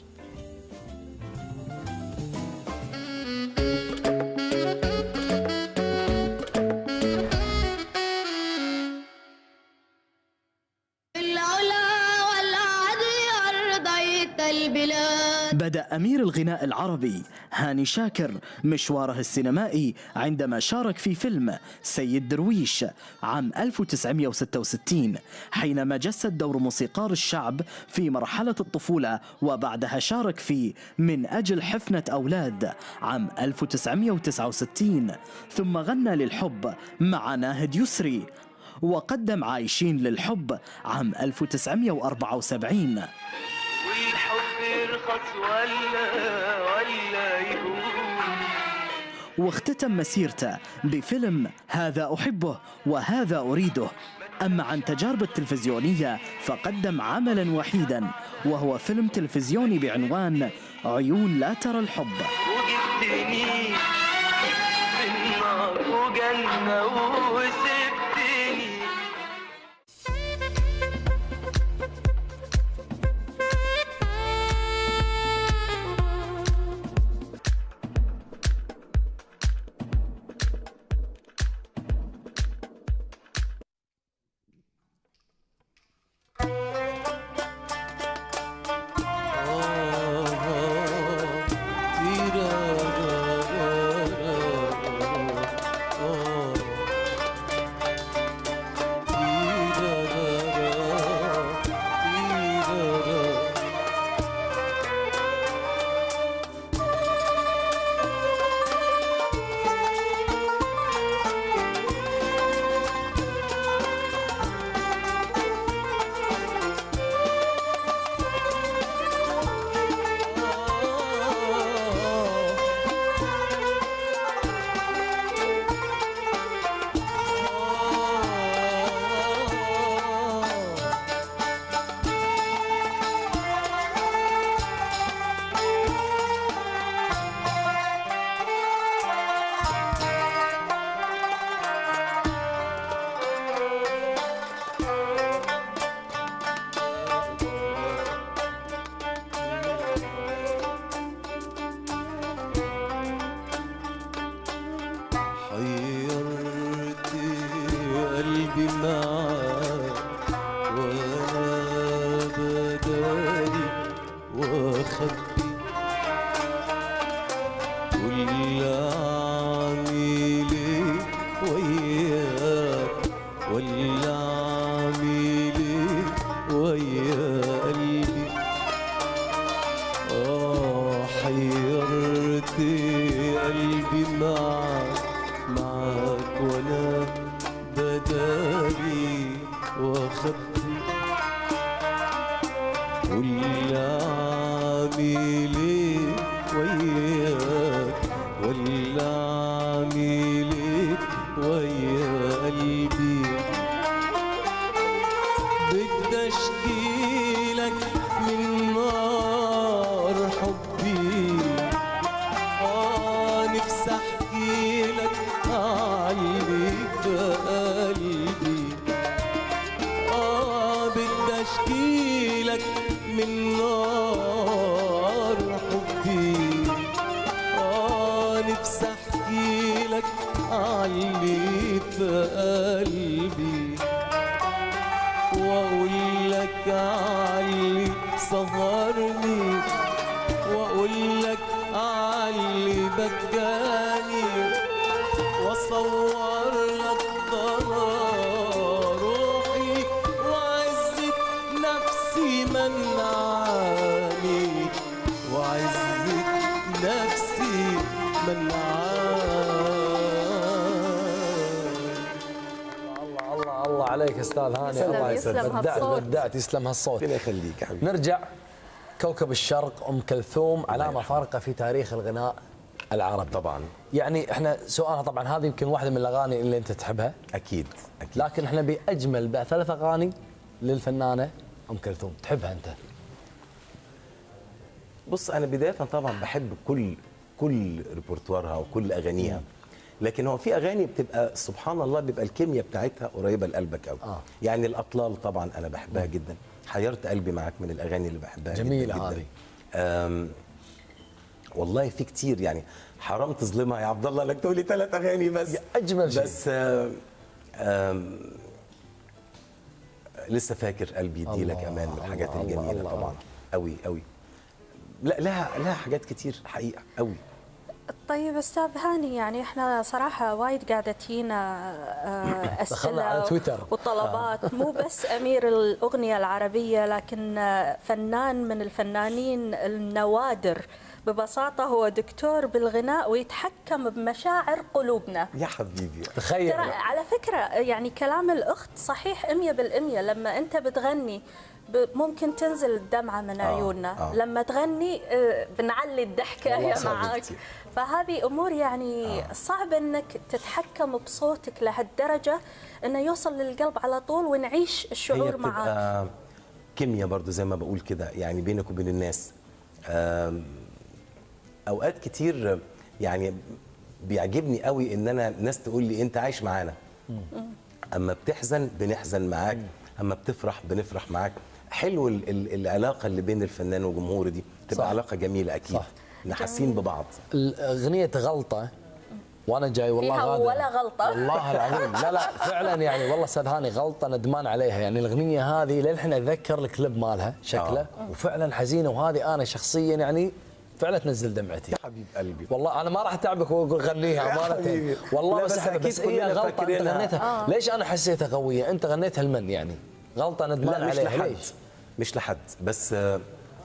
بدأ أمير الغناء العربي هاني شاكر مشواره السينمائي عندما شارك في فيلم سيد درويش عام ألف وتسعمئة وستة وستين، حينما جسد دور موسيقار الشعب في مرحلة الطفولة، وبعدها شارك في من أجل حفنة أولاد عام ألف وتسعمئة وتسعة وستين، ثم غنى للحب مع ناهد يسري، وقدم عايشين للحب عام ألف وتسعمئة وأربعة وسبعين. ولا ولا يهون. واختتم مسيرته بفيلم هذا أحبه وهذا أريده. أما عن تجاربه التلفزيونية فقدم عملا وحيدا وهو فيلم تلفزيوني بعنوان عيون لا ترى الحب. وجبتني من نار وجنة وسبتني. ولا عاملك وياك ولا عاملك ويا قلبي بدي اشكيلك من نار حبي اه نفسي احكيلك عاللي في قلبي اه بدي اشكيلك من نار حبي اه نفسي احكيلك عاللي في قلبي واقول لك عاللي سهرني واقول لك عاللي بكاني واصور لك ضنا روحي وعزة نفسي منعاني وعزة نفسي منعاني. الله الله عليك استاذ هاني. يسلم- الله يسلم يسلمك. بدعت هالصوت. بدعت يسلم هالصوت. ربنا يخليك يا حبيبي. نرجع كوكب الشرق ام كلثوم علامه فارقه في تاريخ الغناء العربي. طبعا يعني احنا سؤالنا طبعا هذه يمكن واحده من الاغاني اللي انت تحبها، اكيد اكيد، لكن احنا باجمل بقى ثلاث اغاني للفنانه ام كلثوم تحبها انت. بص انا بدايه طبعا بحب كل كل ريبرتوارها وكل اغانيها، لكن هو في اغاني بتبقى سبحان الله بيبقى الكيمياء بتاعتها قريبه لقلبك قوي. آه. يعني الاطلال طبعا انا بحبها جدا، حيرت قلبي معاك من الاغاني اللي بحبها جميلة جدا هذه. جدا. أم، والله في كتير يعني حرام تظلمها يا عبد الله انك تقول لي ثلاث اغاني بس. اجمل شيء. بس أم أم لسه فاكر قلبي يديلك الله، امان من الحاجات الله، الجميله الله، طبعا الله. قوي قوي. لا لها لها حاجات كتير حقيقه قوي. طيب استاذ هاني، يعني احنا صراحه وايد قاعده تجينا آه، دخلنا على اسئله تويتر. وطلبات، مو بس امير الاغنيه العربيه لكن آه، فنان من الفنانين النوادر. ببساطه هو دكتور بالغناء ويتحكم بمشاعر قلوبنا. يا حبيبي تخيل. ترى على فكره يعني كلام الاخت صحيح مية بالمية. لما انت بتغني ب- ممكن تنزل الدمعه من آه، عيوننا، آه. لما تغني آه، بنعلي الضحكه والله يا صدقتي. معاك. فهذه امور يعني آه. صعب انك تتحكم بصوتك لهالدرجه انه يوصل للقلب على طول ونعيش الشعور هي معاك. بتبقى كيمياء برضو زي ما بقول كده، يعني بينك وبين الناس. آم، اوقات كتير يعني بيعجبني قوي ان انا ناس تقول لي انت عايش معانا، اما بتحزن بنحزن معاك، اما بتفرح بنفرح معاك. حلو ال- ال- العلاقه اللي بين الفنان وجمهوره دي تبقى صح. علاقه جميله اكيد. صح. نحاسين ببعض. اغنيه غلطه وانا جاي والله فيها غادر. ولا غلطة. والله العظيم لا لا فعلا يعني والله استاذ هاني غلطه ندمان عليها. يعني الاغنيه هذه للحين اتذكر الكليب مالها شكله آه. وفعلا حزينه، وهذه انا شخصيا يعني فعلا تنزل دمعتي. يا حبيب قلبي والله انا ما راح اتعبك واقول غنيها امانه حبيبي. والله لا بس بس أحب- أكيد بس هي كلنا غلطه انت فاكرينها. غنيتها. ليش انا حسيتها قويه؟ انت غنيتها لمن يعني؟ غلطه ندمان لا مش عليها لحد ليش؟ مش لحد بس آه،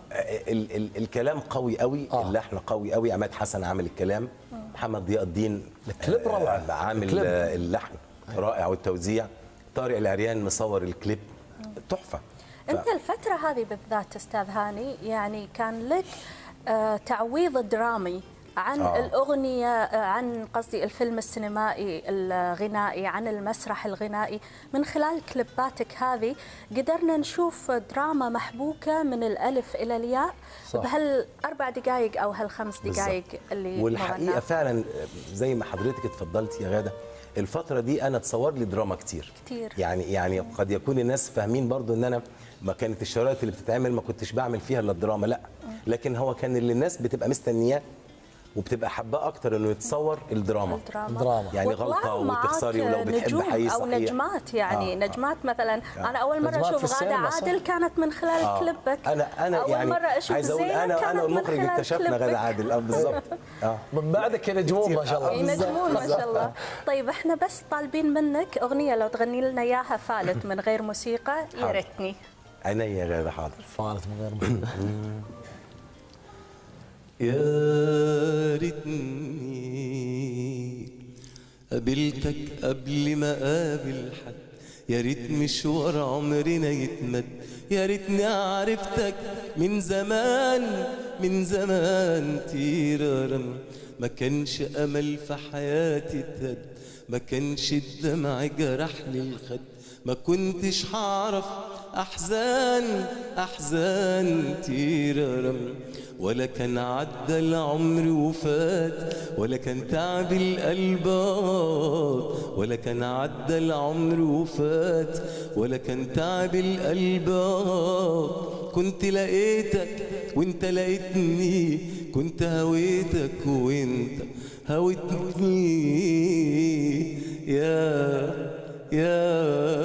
ال ال الكلام قوي قوي. آه. اللحن قوي قوي. عماد حسن عامل الكلام، محمد ضياء الدين الكليب روعة. آه، عامل الكليب. آه، اللحن رائع والتوزيع. طارق العريان مصور الكليب تحفه. ف- انت الفتره هذه بالذات استاذ هاني يعني كان لك آه، تعويض درامي عن آه. آه. الأغنية آه، عن قصدي الفيلم السينمائي الغنائي، عن المسرح الغنائي. من خلال كليباتك هذه قدرنا نشوف دراما محبوكة من الألف إلى الياء صح. بهالأربع دقائق أو هالخمس دقائق بالظبط. اللي والحقيقه مرناها. فعلا زي ما حضرتك اتفضلتي يا غاده، الفتره دي انا اتصور لي دراما كتير كتير. يعني يعني قد يكون الناس فاهمين برضو ان انا ما كانت الشرايط اللي بتتعمل ما كنتش بعمل فيها الا الدراما، لا، لكن هو كان اللي الناس بتبقى مستنياه وبتبقى حباه اكتر انه يتصور الدراما. الدراما. دراما. يعني وطلعوا غلطه معاك وتخسري ولو بتحب نجوم حي او صحيح. نجمات يعني آه، آه. نجمات مثلا آه. انا اول مره نجمات اشوف في غاده السينما، صح. عادل كانت من خلال آه. كليبك. انا انا أول يعني مرة أشوف عايز اقول زينب انا كانت انا من والمخرج خلال اكتشفنا غاده كليبك. عادل. اه بالظبط. اه من بعدك نجمون ما شاء اي الله. نجمون ما شاء الله. طيب احنا بس طالبين منك اغنيه لو تغني لنا اياها فالت من غير موسيقى يا حاضر. ريتني. عينيا يا غاده حاضر. فارت من غير موسيقى. يا ريتني قابلتك قبل ما قابل حد، يا ريت مشوار عمرنا يتمد، يا ريتني عرفتك من زمان من زمان تيرارم. ما كانش امل في حياتي اتهد، ما كانش الدمع جرح لي الخد، ما كنتش هعرف احزان احزان تيرارم. ولا كان عدى العمر وفات، ولا كان تعب القلبات، ولا كان عدى العمر وفات، ولا كان تعب القلبات. كنت لقيتك وانت لقيتني، كنت هويتك وانت هويتني. يا يا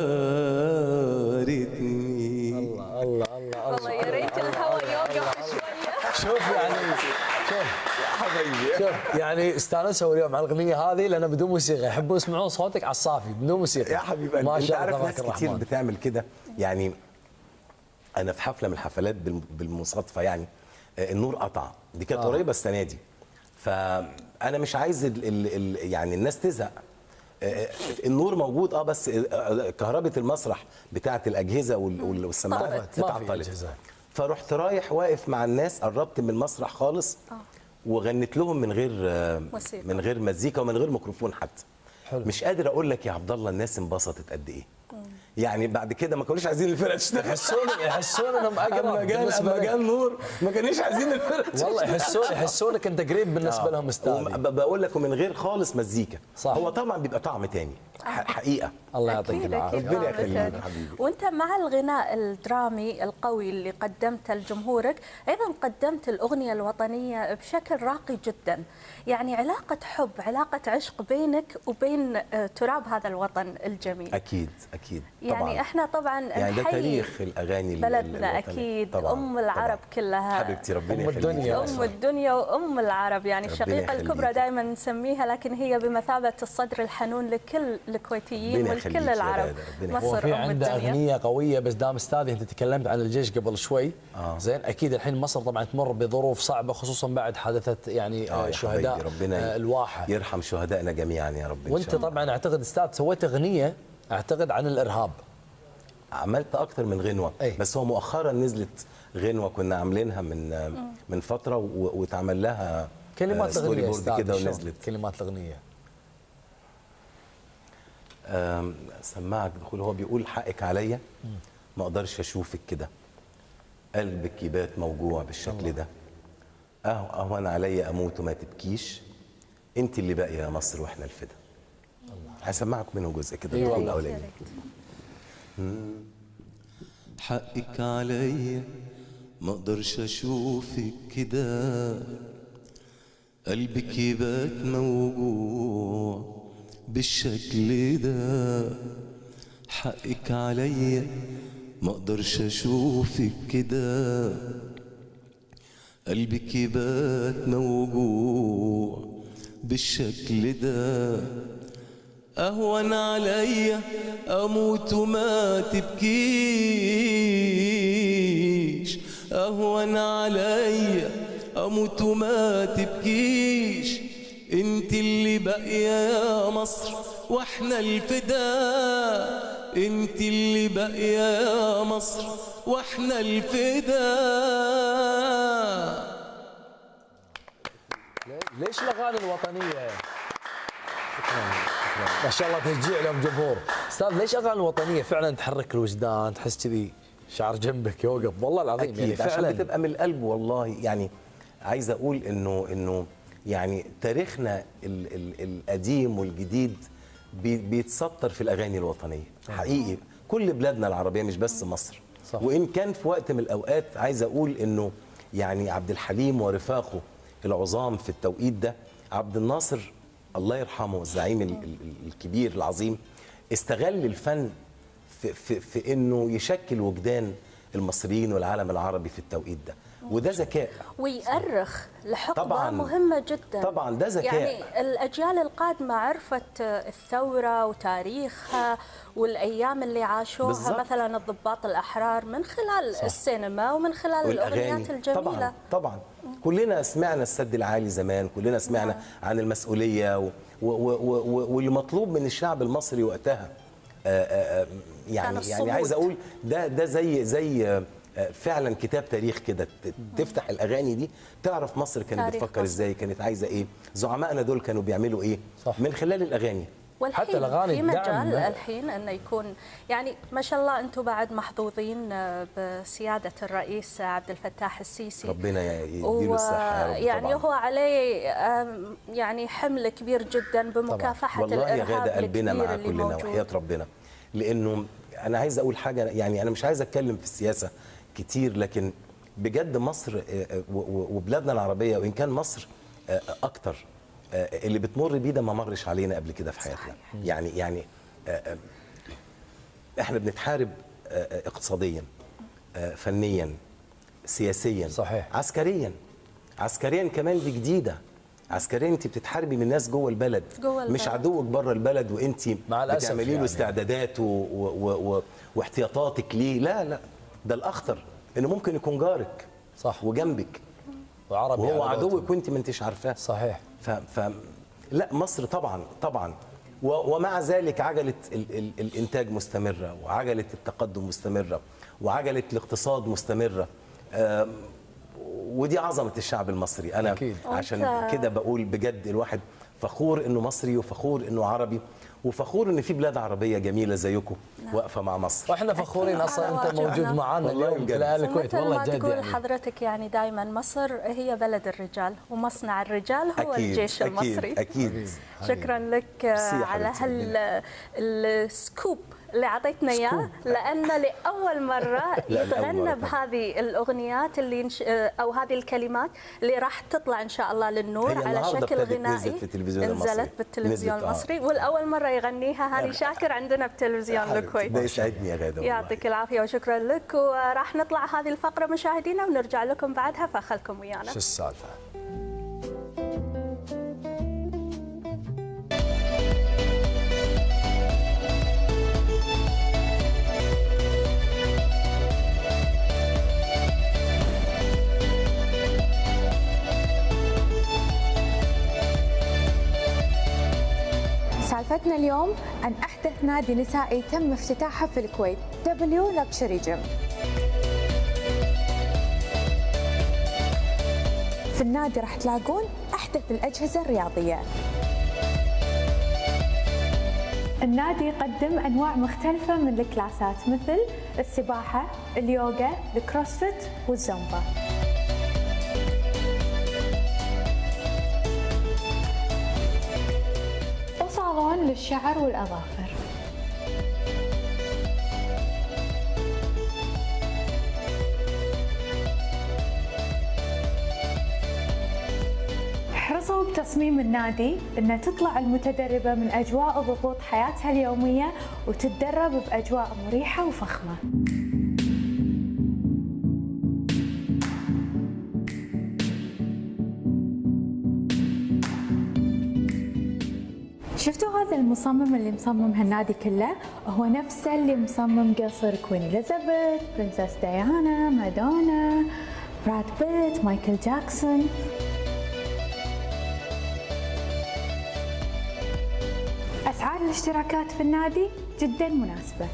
ريتني. الله الله الله والله يا ريت الهواء يوقف شويه. شوف يعني شوف يا حبيبي، شوف يعني استانسوا اليوم على الاغنيه هذه لان بدون موسيقى، يحبون يسمعون صوتك على الصافي بدون موسيقى. يا حبيبي ما انت شاء عارف الله ناس تبارك كتير الرحمن. بتعمل كده. يعني انا في حفله من الحفلات بالمصادفه يعني النور قطع، دي كانت قريبه السنه دي، فانا مش عايز ال ال ال يعني الناس تزهق. النور موجود اه بس كهرباء المسرح بتاعه الاجهزه والسماعات اتعطلت، فرحت رايح واقف مع الناس، قربت من المسرح خالص وغنيت لهم من غير موسيقى. من غير مزيكا ومن غير ميكروفون حتى. حلو. مش قادر اقول لك يا عبد الله الناس انبسطت قد ايه. يعني بعد كده ما كانوش عايزين الفرقه تشتغل، يحسون يحسون انهم اقرب. اما جال اما جال نور ما كانوش عايزين الفرقه تشتغل. والله يحسون يحسونك انت قريب بالنسبه آه. لهم استاذ. بقول لك ومن غير خالص مزيكا. صح. هو طبعا بيبقى طعم تاني حقيقه. الله يعطيك العافيه. ربنا يخليك حبيبي. وانت مع الغناء الدرامي القوي اللي قدمته لجمهورك، ايضا قدمت الاغنيه الوطنيه بشكل راقي جدا. يعني علاقه حب، علاقه عشق بينك وبين تراب هذا الوطن الجميل. اكيد اكيد يعني طبعا. احنا طبعا يعني ده تاريخ الاغاني بلدنا اكيد طبعاً. ام العرب طبعاً. كلها حبيبتي ربنا يخليك. ام الدنيا ام الدنيا وام العرب، يعني الشقيقه الكبرى دائما نسميها، لكن هي بمثابه الصدر الحنون لكل الكويتيين ولكل العرب. مصر وفي عنده اغنيه قويه. بس دام استاذي انت تكلمت عن الجيش قبل شوي آه. زين، اكيد الحين مصر طبعا تمر بظروف صعبه خصوصا بعد حادثه يعني آه شهداء ربنا الواحة. يرحم شهدائنا جميعا يا رب. وانت طبعا اعتقد استاذ سويت اغنيه اعتقد عن الارهاب. عملت اكتر من غنوه أي. بس هو مؤخرا نزلت غنوه كنا عاملينها من م. من فتره واتعمل لها كلمات الاغنيه بورد كده ونزلت. كلمات الاغنيه سماعك دخول. هو بيقول حقك عليا ما اقدرش اشوفك كده، قلبك يبات موجوع بالشكل ده، اهو اهون عليا اموت وما تبكيش، انت اللي باقيه يا مصر واحنا الفدا. هسمعك منه جزء كده الاولاني. حقك عليا ما اقدرش اشوفك كده، قلبك يبات موجوع بالشكل ده، حقك عليا ما اقدرش اشوفك كده، قلبك يبات موجوع بالشكل ده، اهون عليا اموت وما تبكيش، اهون عليا اموت وما تبكيش، انت اللي باقيه يا مصر واحنا الفدا، انت اللي باقيه يا مصر واحنا الفدا. ليش الاغاني الوطنيه؟ ما شاء الله تشجيع لهم جمهور. استاذ ليش اغاني الوطنيه فعلا تحرك الوجدان، تحس كذي شعر جنبك يوقف والله العظيم. أكيد يعني فعلا عشان بتبقى من القلب والله. يعني عايز اقول انه انه يعني تاريخنا ال ال القديم والجديد بي بيتسطر في الاغاني الوطنيه حقيقي. كل بلادنا العربيه مش بس مصر. صح. وان كان في وقت من الاوقات عايز اقول انه يعني عبد الحليم ورفاقه العظام في التوقيت ده، عبد الناصر الله يرحمه الزعيم الكبير العظيم، استغل الفن في, في, في انه يشكل وجدان المصريين والعالم العربي في التوقيت ده، وده ذكاء. ويأرخ لحقبة مهمة جدا. طبعا ده ذكاء. يعني الأجيال القادمة عرفت الثورة وتاريخها والأيام اللي عاشوها بالزبط. مثلا الضباط الأحرار من خلال صح. السينما ومن خلال الأغنيات الجميلة. طبعا طبعا كلنا سمعنا السد العالي زمان، كلنا سمعنا عن المسؤولية واللي مطلوب من الشعب المصري وقتها يعني يعني عايز اقول ده ده زي زي فعلا كتاب تاريخ كده، تفتح الاغاني دي تعرف مصر كانت بتفكر ازاي، كانت عايزه ايه، زعمائنا دول كانوا بيعملوا ايه صح. من خلال الاغاني. حتى الاغاني في مجال الحين انه يكون يعني ما شاء الله انتم بعد محظوظين بسياده الرئيس عبد الفتاح السيسي، ربنا يديله الصحه يا رب. يعني هو عليه يعني حمل كبير جدا بمكافحه والله الارهاب والله يا غاده قلبنا معاه اللي كلنا موجود. وحياه ربنا، لانه انا عايز اقول حاجه، يعني انا مش عايز اتكلم في السياسه كتير، لكن بجد مصر وبلادنا العربيه، وان كان مصر اكتر اللي بتمر بيه ده ما مرش علينا قبل كده في حياتنا. يعني يعني احنا بنتحارب اقتصاديا، فنيا، سياسيا، صحيح، عسكريا. عسكريا كمان دي جديده. عسكريا انت بتتحاربي من ناس جوه البلد، جوه البلد. مش عدوك بره البلد وانت بتعملي له يعني استعدادات و و و واحتياطاتك ليه. لا لا، ده الاخطر انه ممكن يكون جارك صح وجنبك وعربي وهو عدوك وانت ما انتش عارفاه. صحيح. ف... ف لا مصر طبعا طبعا و... ومع ذلك عجله ال... ال... الانتاج مستمره، وعجله التقدم مستمره، وعجله الاقتصاد مستمره. آم... ودي عظمه الشعب المصري. انا أكيد. عشان كده بقول بجد الواحد فخور انه مصري، وفخور انه عربي، وفخور ان في بلاد عربيه جميله زيكم واقفه مع مصر. واحنا فخورين اصلا انت موجود معنا اليوم في اهل الكويت. والله جد تقول يعني حضرتك يعني دائما مصر هي بلد الرجال، ومصنع الرجال هو أكيد الجيش أكيد المصري. اكيد. شكرا لك على هالسكوب اللي اعطيتنا اياه، لان لاول مره يتغنى بهذه الاغنيات اللي نش... او هذه الكلمات اللي راح تطلع ان شاء الله للنور على شكل غنائي. نزلت في التلفزيون المصري، نزلت بالتلفزيون المصري، والاول مره يغنيها هاني شاكر عندنا بتلفزيون الكويت. ده يسعدني يا غاده. يعطيك العافيه وشكرا لك، وراح نطلع هذه الفقره مشاهدينا ونرجع لكم بعدها، فخلكم ويانا. شو السالفه؟ سالفتنا اليوم عن أحدث نادي نسائي تم افتتاحه في الكويت، دبليو لكشري جيم. في النادي راح تلاقون أحدث الأجهزة الرياضية. النادي يقدم أنواع مختلفة من الكلاسات مثل السباحة، اليوغا، الكروسفيت والزومبا. وصالون للشعر والأظافر. احرصوا بتصميم النادي أن تطلع المتدربة من أجواء وضغوط حياتها اليومية وتتدرب بأجواء مريحة وفخمة. شفتوا هذا المصمم اللي مصمم هالنادي كله؟ هو نفسه اللي مصمم قصر كوين إليزابيث، برنسس ديانا، مادونا، براد بيت، مايكل جاكسون. أسعار الاشتراكات في النادي جدا مناسبة.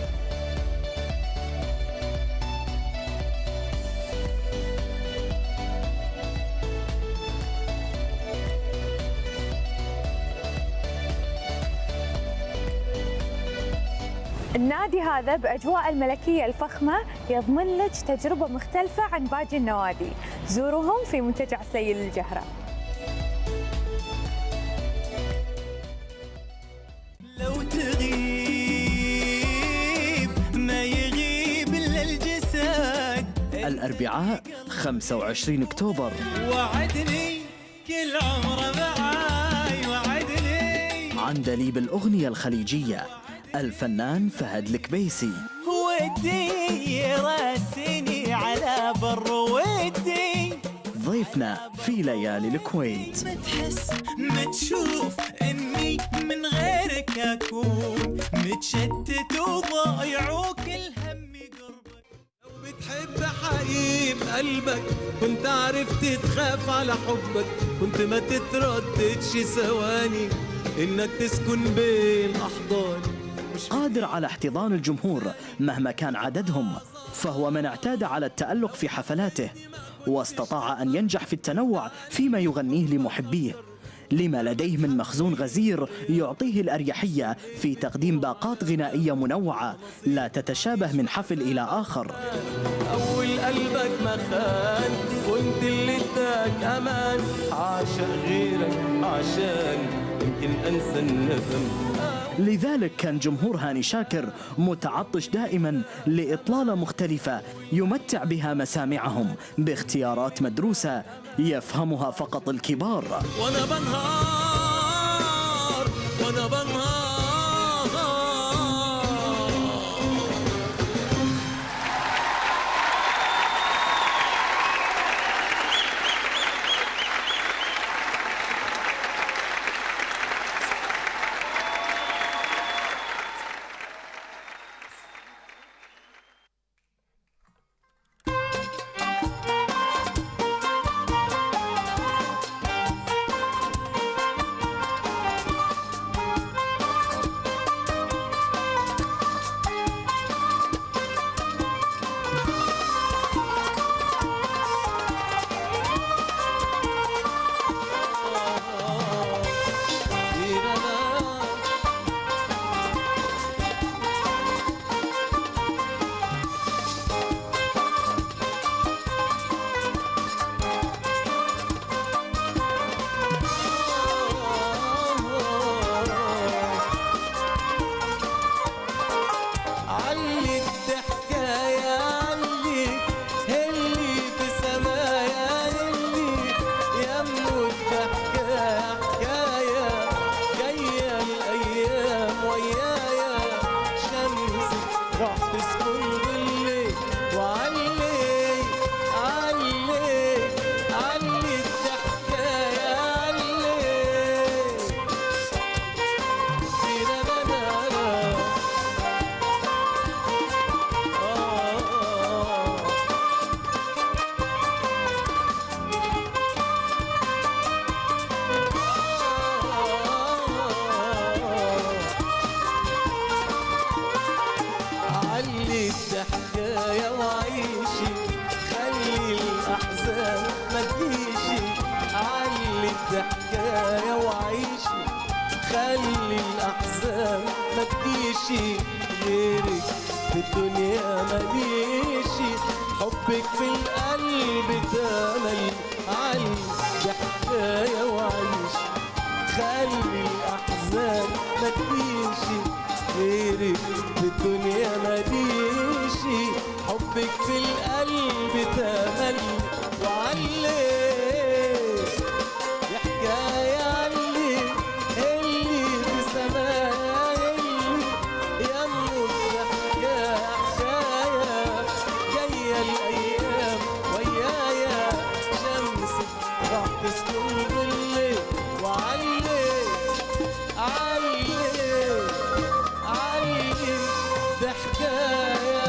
النادي هذا بأجواء الملكية الفخمة يضمن لك تجربة مختلفة عن باقي النوادي. زوروهم في منتجع سيل الجهرة. لو تغيب ما يغيب إلا الجسد. الأربعاء خمسة وعشرين أكتوبر. وعدني كل عمره معاي وعدني. عندليب الأغنية الخليجية الفنان فهد الكبيسي. ودي راسني على بر ودي. ضيفنا في ليالي الكويت. ما تحس ما تشوف اني من غيرك اكون متشتت وضايع وكل همي قربك. لو بتحب حقيم قلبك كنت عرفت تخاف على حبك، كنت ما تترددش ثواني انك تسكن بين احضاني. قادر على احتضان الجمهور مهما كان عددهم، فهو من اعتاد على التألق في حفلاته، واستطاع أن ينجح في التنوع فيما يغنيه لمحبيه، لما لديه من مخزون غزير يعطيه الأريحية في تقديم باقات غنائية منوعة لا تتشابه من حفل إلى آخر. أول قلبك مخان وانت اللي اداك أمان، عاشق غيرك عشان يمكن أنسى الندم. لذلك كان جمهور هاني شاكر متعطش دائما لإطلالة مختلفة يمتع بها مسامعهم باختيارات مدروسة يفهمها فقط الكبار. وانا بنهار وانا بنهار حكاية وعيشي، خلي الأحزان ما تجيشي، غيرك في الدنيا ماليشي، حبك في القلب تملي، علي دي حكاية وعيشي، خلي الأحزان ما تجيشي، غيرك في الدنيا ماليشي، حبك في القلب تملي، وعلي حكاية علي اللي في سمايا اللي يموت حكاية حكاية جاية الأيام ويايا شمسك راح تسكن ظلي، وعلي علي علي دي حكاية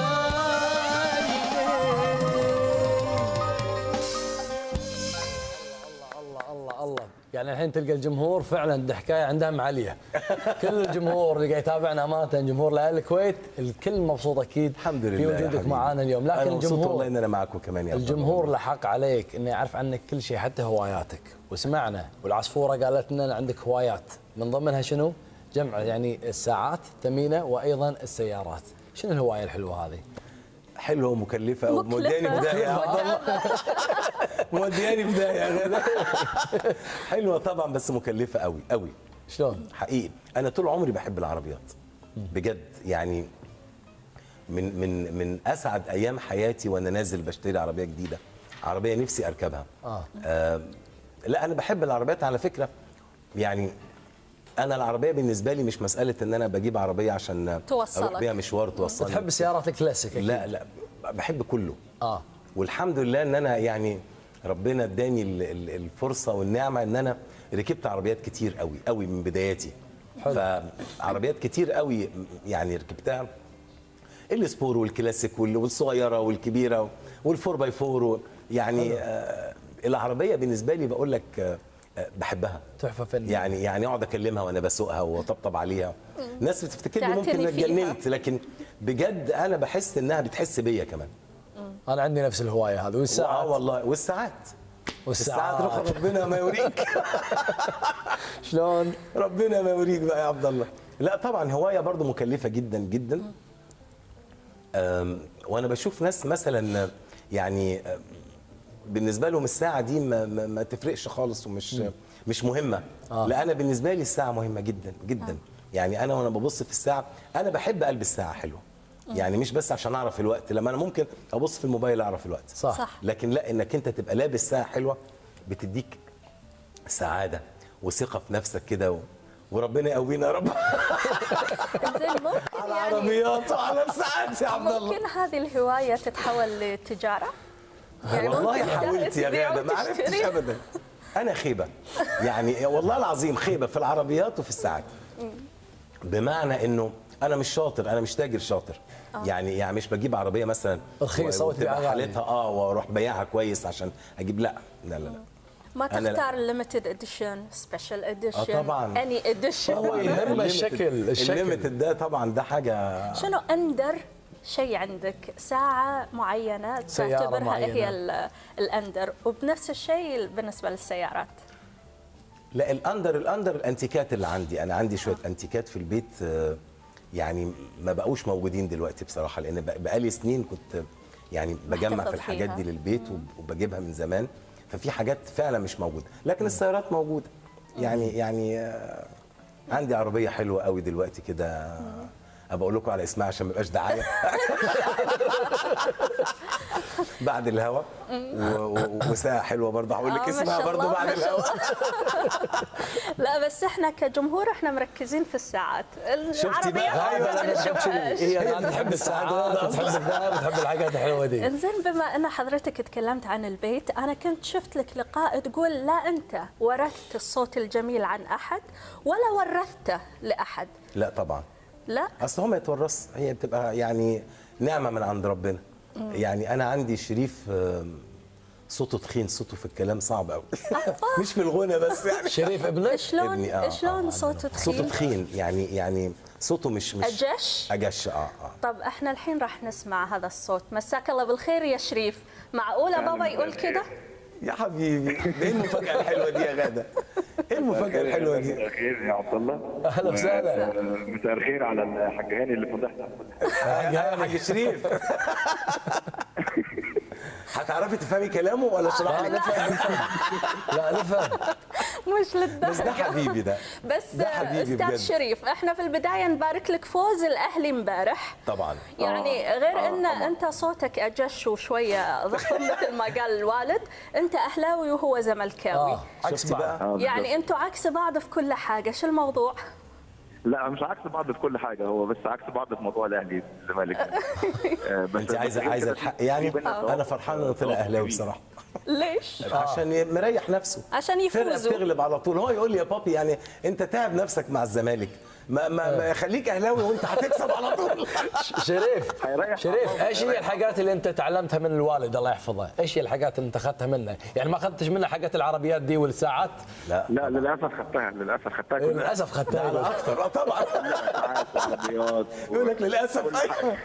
يعني الحين تلقى الجمهور فعلا ده حكايه عندهم عاليه. كل الجمهور اللي قاعد يتابعنا امانه جمهور اهل الكويت الكل مبسوط اكيد الحمد لله في وجودك معانا اليوم، لكن أنا الجمهور والله ان انا معكم كمان يا الجمهور لحق عليك انه يعرف عنك كل شيء حتى هواياتك، وسمعنا والعصفوره قالت لنا عندك هوايات من ضمنها شنو؟ جمع يعني الساعات الثمينه وايضا السيارات، شنو الهوايه الحلوه هذه؟ حلوه ومكلفه ومودياني بدايه يا عبد الله مودياني بدايه حلوه طبعا بس مكلفه قوي قوي. شلون؟ حقيقي انا طول عمري بحب العربيات بجد، يعني من من من اسعد ايام حياتي وانا نازل بشتري عربيه جديده، عربيه نفسي اركبها. اه, آه لا انا بحب العربيات على فكره، يعني انا العربيه بالنسبه لي مش مساله ان انا بجيب عربيه عشان توصلك اروح بيها مشوار توصلني. بتحب السيارات الكلاسيك؟ لا لا بحب كله. اه والحمد لله ان انا يعني ربنا اداني الفرصه والنعمه ان انا ركبت عربيات كتير قوي قوي من بداياتي. حلو. فعربيات كتير قوي يعني ركبتها، السبور والكلاسيك والصغيره والكبيره والفور باي فور، يعني آه العربيه بالنسبه لي بقول لك آه بحبها. تحفه فنيه. يعني يعني اقعد اكلمها وانا بسوقها وطبطب عليها. الناس بتفتكرني ممكن تعتني اتجننت، لكن بجد انا بحس انها بتحس بيا كمان. انا عندي نفس الهوايه هذه. والساعات اه والله. والساعات والساعات الساعات ربنا ما يوريك. شلون؟ ربنا ما يوريك بقى يا عبد الله. لا طبعا هوايه برضو مكلفه جدا جدا. وانا بشوف ناس مثلا يعني بالنسبه لهم الساعه دي ما, ما, ما تفرقش خالص ومش م. مش مهمه. آه. لا انا بالنسبه لي الساعه مهمه جدا جدا. آه. يعني انا وانا ببص في الساعه انا بحب البس ساعه حلوه. يعني مش بس عشان اعرف الوقت، لما انا ممكن ابص في الموبايل اعرف الوقت. صح. صح. لكن لا، انك انت تبقى لابس ساعه حلوه بتديك سعاده وثقه في نفسك كده و... وربنا يقوينا يا رب. على العربيات وعلى الساعات يا عبد الله. ممكن هذه الهوايه تتحول لتجاره؟ يعني والله حاولت يا غاده ما عرفتش ابدا. انا خيبه يعني والله العظيم خيبه في العربيات وفي الساعات. بمعنى انه انا مش شاطر، انا مش تاجر شاطر. أوه. يعني يعني مش بجيب عربيه مثلا رخيصه وتبقى حالتها اه واروح بيعها كويس عشان اجيب. لا لا لا, لا. ما تختار ليميتد اديشن، سبيشال اديشن، اه طبعا اني اديشن. هو يهم الشكل. الشكل الليميتد ده طبعا ده حاجه. شنو اندر شيء عندك؟ ساعه معينه تعتبرها هي الاندر، وبنفس الشيء بالنسبه للسيارات. لا الاندر الاندر الانتيكات اللي عندي، انا عندي شويه انتيكات في البيت يعني ما بقوش موجودين دلوقتي بصراحه، لان بقالي سنين كنت يعني بجمع في الحاجات دي للبيت وبجيبها من زمان، ففي حاجات فعلا مش موجوده، لكن السيارات موجوده. يعني يعني عندي عربيه حلوه قوي دلوقتي كده، ابقى اقول لكم على اسمها عشان ما يبقاش دعايه. بعد الهوا. وساعه حلوه برضه هقول لك اسمها برضه بعد الهوا. لا بس احنا كجمهور احنا مركزين في الساعات. شفتي بقى؟ ايوه انا هي انا بحب الساعات، بتحب الذهب، بتحب الحاجات الحلوه دي. انزين بما ان حضرتك تكلمت عن البيت، انا كنت شفت لك لقاء تقول لا انت ورثت الصوت الجميل عن احد ولا ورثته لاحد. لا طبعا. لا اصل هو ما يتورث، هي بتبقى يعني نعمه من عند ربنا. مم. يعني انا عندي شريف صوته تخين، صوته في الكلام صعب قوي. مش في الغنى بس يعني. شريف ابنك؟ شلون آه شلون صوته تخين؟ صوته تخين يعني يعني صوته مش مش اجش اجش اه اه طب احنا الحين راح نسمع هذا الصوت. مساك الله بالخير يا شريف. معقوله بابا يقول كده؟ يا حبيبي ده ايه المفاجاه الحلوه دي يا غاده؟ ايه المفاجاه الحلوه دي؟ مساء الخير يا عبد الله. اهلا وسهلا. مساء الخير على الحاج هاني اللي فضحنا. يا حاج شريف هتعرفي تفهمي كلامه ولا اشرح لك؟ لا نفهم. مش للدرجه. بس ده حبيبي ده. بس استاذ شريف، احنا في البدايه نبارك لك فوز الاهلي امبارح. طبعا. يعني غير آه ان آه انت صوتك اجش وشويه ضخم مثل ما قال الوالد، انت اهلاوي وهو زملكاوي. اه عكس بعض. يعني انتوا عكس بعض في كل حاجه، شو الموضوع؟ لا مش عكس بعض في كل حاجه، هو بس عكس بعض في موضوع الاهلي والزمالك. آه انت عايزه عايزه الحق يعني. انا فرحان انه طلع اهلاوي بصراحه. ليش؟ عشان مريح نفسه، عشان يفوزوا، تغلب على طول. هو يقول لي يا بابي يعني انت تعب نفسك مع الزمالك، ما ما, ما خليك اهلاوي وانت هتكسب على طول. شريف شريف ايش هي الحاجات اللي انت تعلمتها من الوالد الله يحفظه؟ ايش هي الحاجات اللي انت اخذتها منه؟ يعني ما اخذتش منه حاجات العربيات دي والساعات؟ لا لا للاسف خدتها، للاسف خدتها كلها. للاسف خدتها لا اكثر طبعا. عربيات يقول لك للاسف.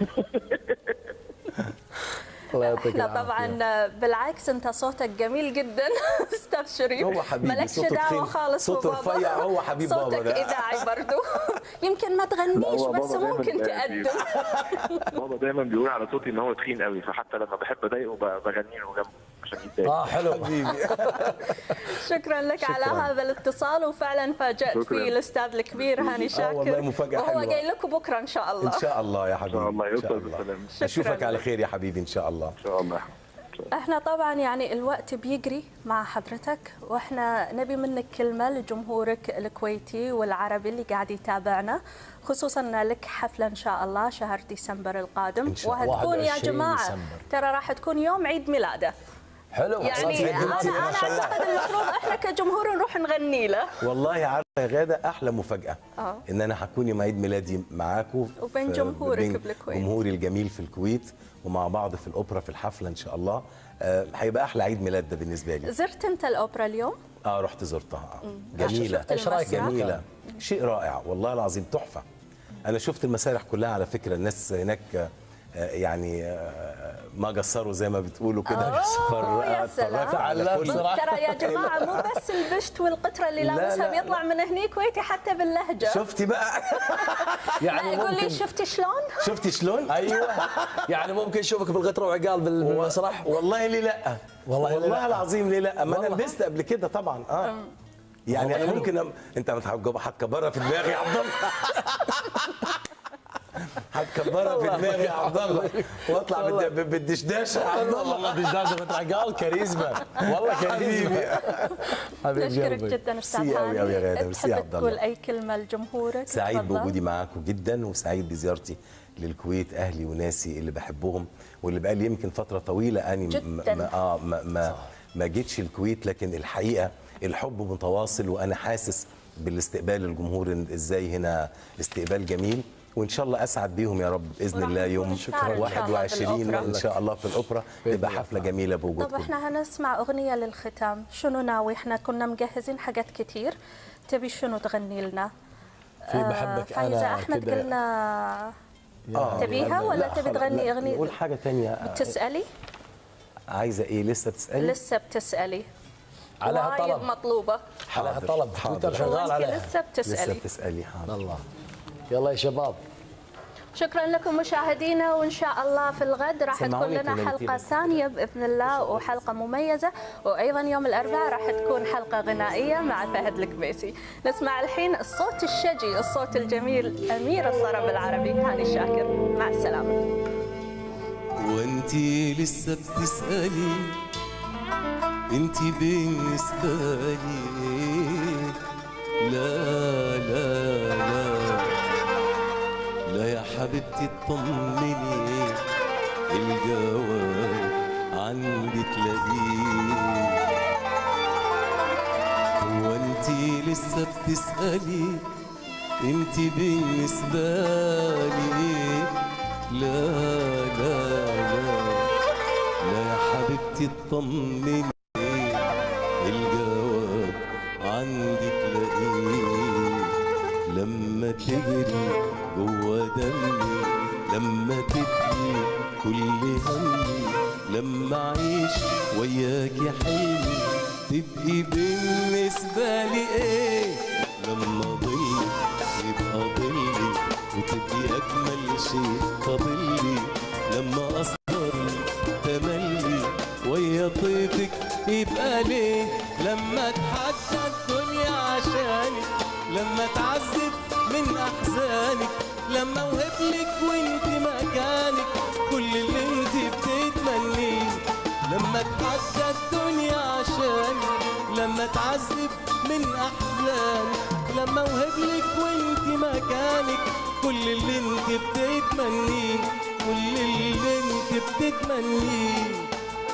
احنا طبعا بالعكس انت صوتك جميل جدا استاذ شريف. هو حبيبي مالكش دعوه خالص صوته رفيع. هو حبيب بابا صوتك اذاعي برضه. يمكن ما تغنيش بس ممكن تقدم. بابا دايما بيقول على صوتي ان هو تخين قوي، فحتى لما بحب اضايقه بغني له جنبه عشان يتضايق. اه حلو حبيبي. شكرا لك شكرا. على هذا الاتصال، وفعلا فاجأت فيه الاستاذ الكبير هاني شاكر. اه والله مفاجاه حلوه، وهو جاي لكم بكره ان شاء الله. ان شاء الله يا حبيبي. ان شاء الله يوصل بالسلامه. اشوفك على خير يا حبيبي ان شاء الله. ان شاء الله. احنا طبعا يعني الوقت بيجري مع حضرتك، واحنا نبي منك كلمه لجمهورك الكويتي والعربي اللي قاعد يتابعنا، خصوصا لك حفله ان شاء الله شهر ديسمبر القادم، وهتكون يا جماعه ترى راح تكون يوم عيد ميلاده. حلو يعني انا انا اعتقد المفروض احنا كجمهور نروح نغني له. والله عارفه يا غاده احلى مفاجاه اه ان انا هكون يوم عيد ميلادي معاكم وبين جمهورك بالكويت، جمهوري الجميل في الكويت، ومع بعض في الاوبرا في الحفله ان شاء الله. آه هيبقى احلى عيد ميلاد ده بالنسبه لي. زرت انت الاوبرا اليوم؟ اه رحت زرتها. جميله. ايش رايك؟ جميله، شيء رائع والله العظيم، تحفه. انا شفت المسارح كلها على فكره، الناس هناك يعني ما قصروا زي ما بتقولوا كده. يا سلام ترى يا جماعه مو بس البشت والقطره اللي لابسها بيطلع من هني كويتي حتى باللهجه. شفتي بقى؟ يعني يقول لي شفتي شلون؟ شفتي شلون؟ ايوه يعني ممكن نشوفك بالقطره وعقال بالمسرح. والله ليه لا؟ والله, والله العظيم ليه لا؟ ما انا لبست قبل كده طبعا. اه يعني انا ممكن أم... انت هتكبرها في دماغي يا عبد الله. هتكبرها في دماغي يا عبد الله واطلع بالدشداشه يا عبد الله. والله دشداشه بتعقال كاريزما، والله كاريزما. نشكرك جدا استاذ هاني. تحب تقول اي كلمه لجمهورك؟ سعيد بوجودي معاكم جدا، وسعيد بزيارتي للكويت، اهلي وناسي اللي بحبهم واللي بقالي يمكن فتره طويله اني جدا ما اه ما ما, ما جيتش الكويت، لكن الحقيقه الحب متواصل، وانا حاسس بالاستقبال الجمهور ازاي هنا استقبال جميل، وان شاء الله اسعد بيهم يا رب باذن الله يوم واحد وعشرين ان شاء الله في الاوبرا تبقى حفله جميله بوجودكم. طب احنا هنسمع اغنيه للختام، شنو ناوي؟ احنا كنا مجهزين حاجات كتير، تبي شنو تغني لنا؟ في بحبك فايزة انا احمد قلنا آه تبيها ولا تبي تغني اغنيه؟ قول حاجه ثانيه. بتسالي؟ عايزه ايه؟ لسه بتسالي؟ لسه بتسالي على هالطلب مطلوبه. على هالطلب تويتر شغال عليها. لسه بتسالي لسه بتسالي. حاضر الله. يلا يا شباب، شكرا لكم مشاهدينا، وان شاء الله في الغد راح تكون لنا حلقه ثانيه باذن الله، وحلقه مميزه، وايضا يوم الاربعاء راح تكون حلقه غنائيه مع فهد الكبيسي. نسمع الحين الصوت الشجي، الصوت الجميل، امير الطرب العربي هاني شاكر. مع السلامه. وانتي لسه بتسالي، انتي بالنسبه لي لا لا لا لا يا حبيبتي اطمني، الجواب عندي تلاقيه. هو انتي لسه بتسألي، انتي بالنسبة لي لا لا لا لا يا حبيبتي اطمني، الجواب عندي تلاقيه. لما تجري جوا دمي، لما تبكي كل همي، لما اعيش وياكي حلمي، تبقي بالنسبة لي ايه؟ لما ضلي يبقى ضلي، وتبقي اجمل شيء فاضلي، لما اسهر تملي ويا طيفك يبقى ليه؟ لما اتحدى الدنيا عشانك، لما تعذب من احزانك، لما اوهبلك وانت مكانك كل اللي انت بتتمنيه، لما اتحدى الدنيا عشانك، لما تعذب من احزانك، لما اوهبلك وانت مكانك كل اللي انت بتتمنيه، كل اللي انت بتتمنيه.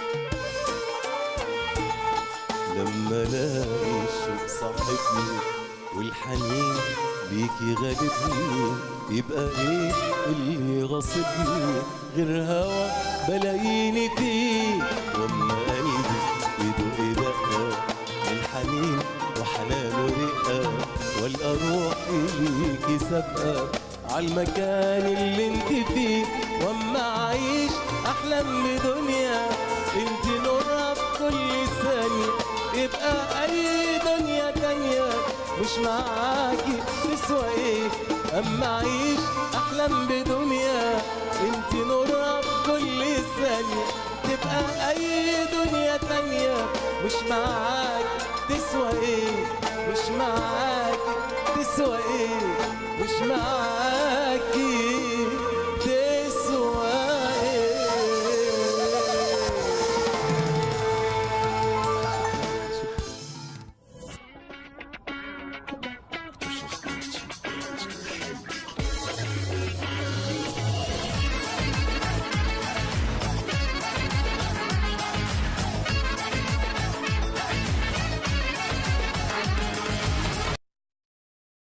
لما الاقي الشوق صاحبني والحنين ليكي غالبني، يبقى ايه اللي غاصبني غير هوا بلاقيني فيه؟ واما قلبي يدق دقه الحنين وحنان ورقه، والقى روحي ليكي سابقه عالمكان اللي انت فيه، واما اعيش احلم بدنيا انت نورها في كل ثانيه، يبقى اي دنيا تانيه مش معاكي تسوى ايه؟ اما اعيش احلم بدنيا انت نورها في كل ثانيه، تبقى اي دنيا تانيه مش معاكي تسوى ايه؟ مش معاكي تسوى ايه؟ مش معاكي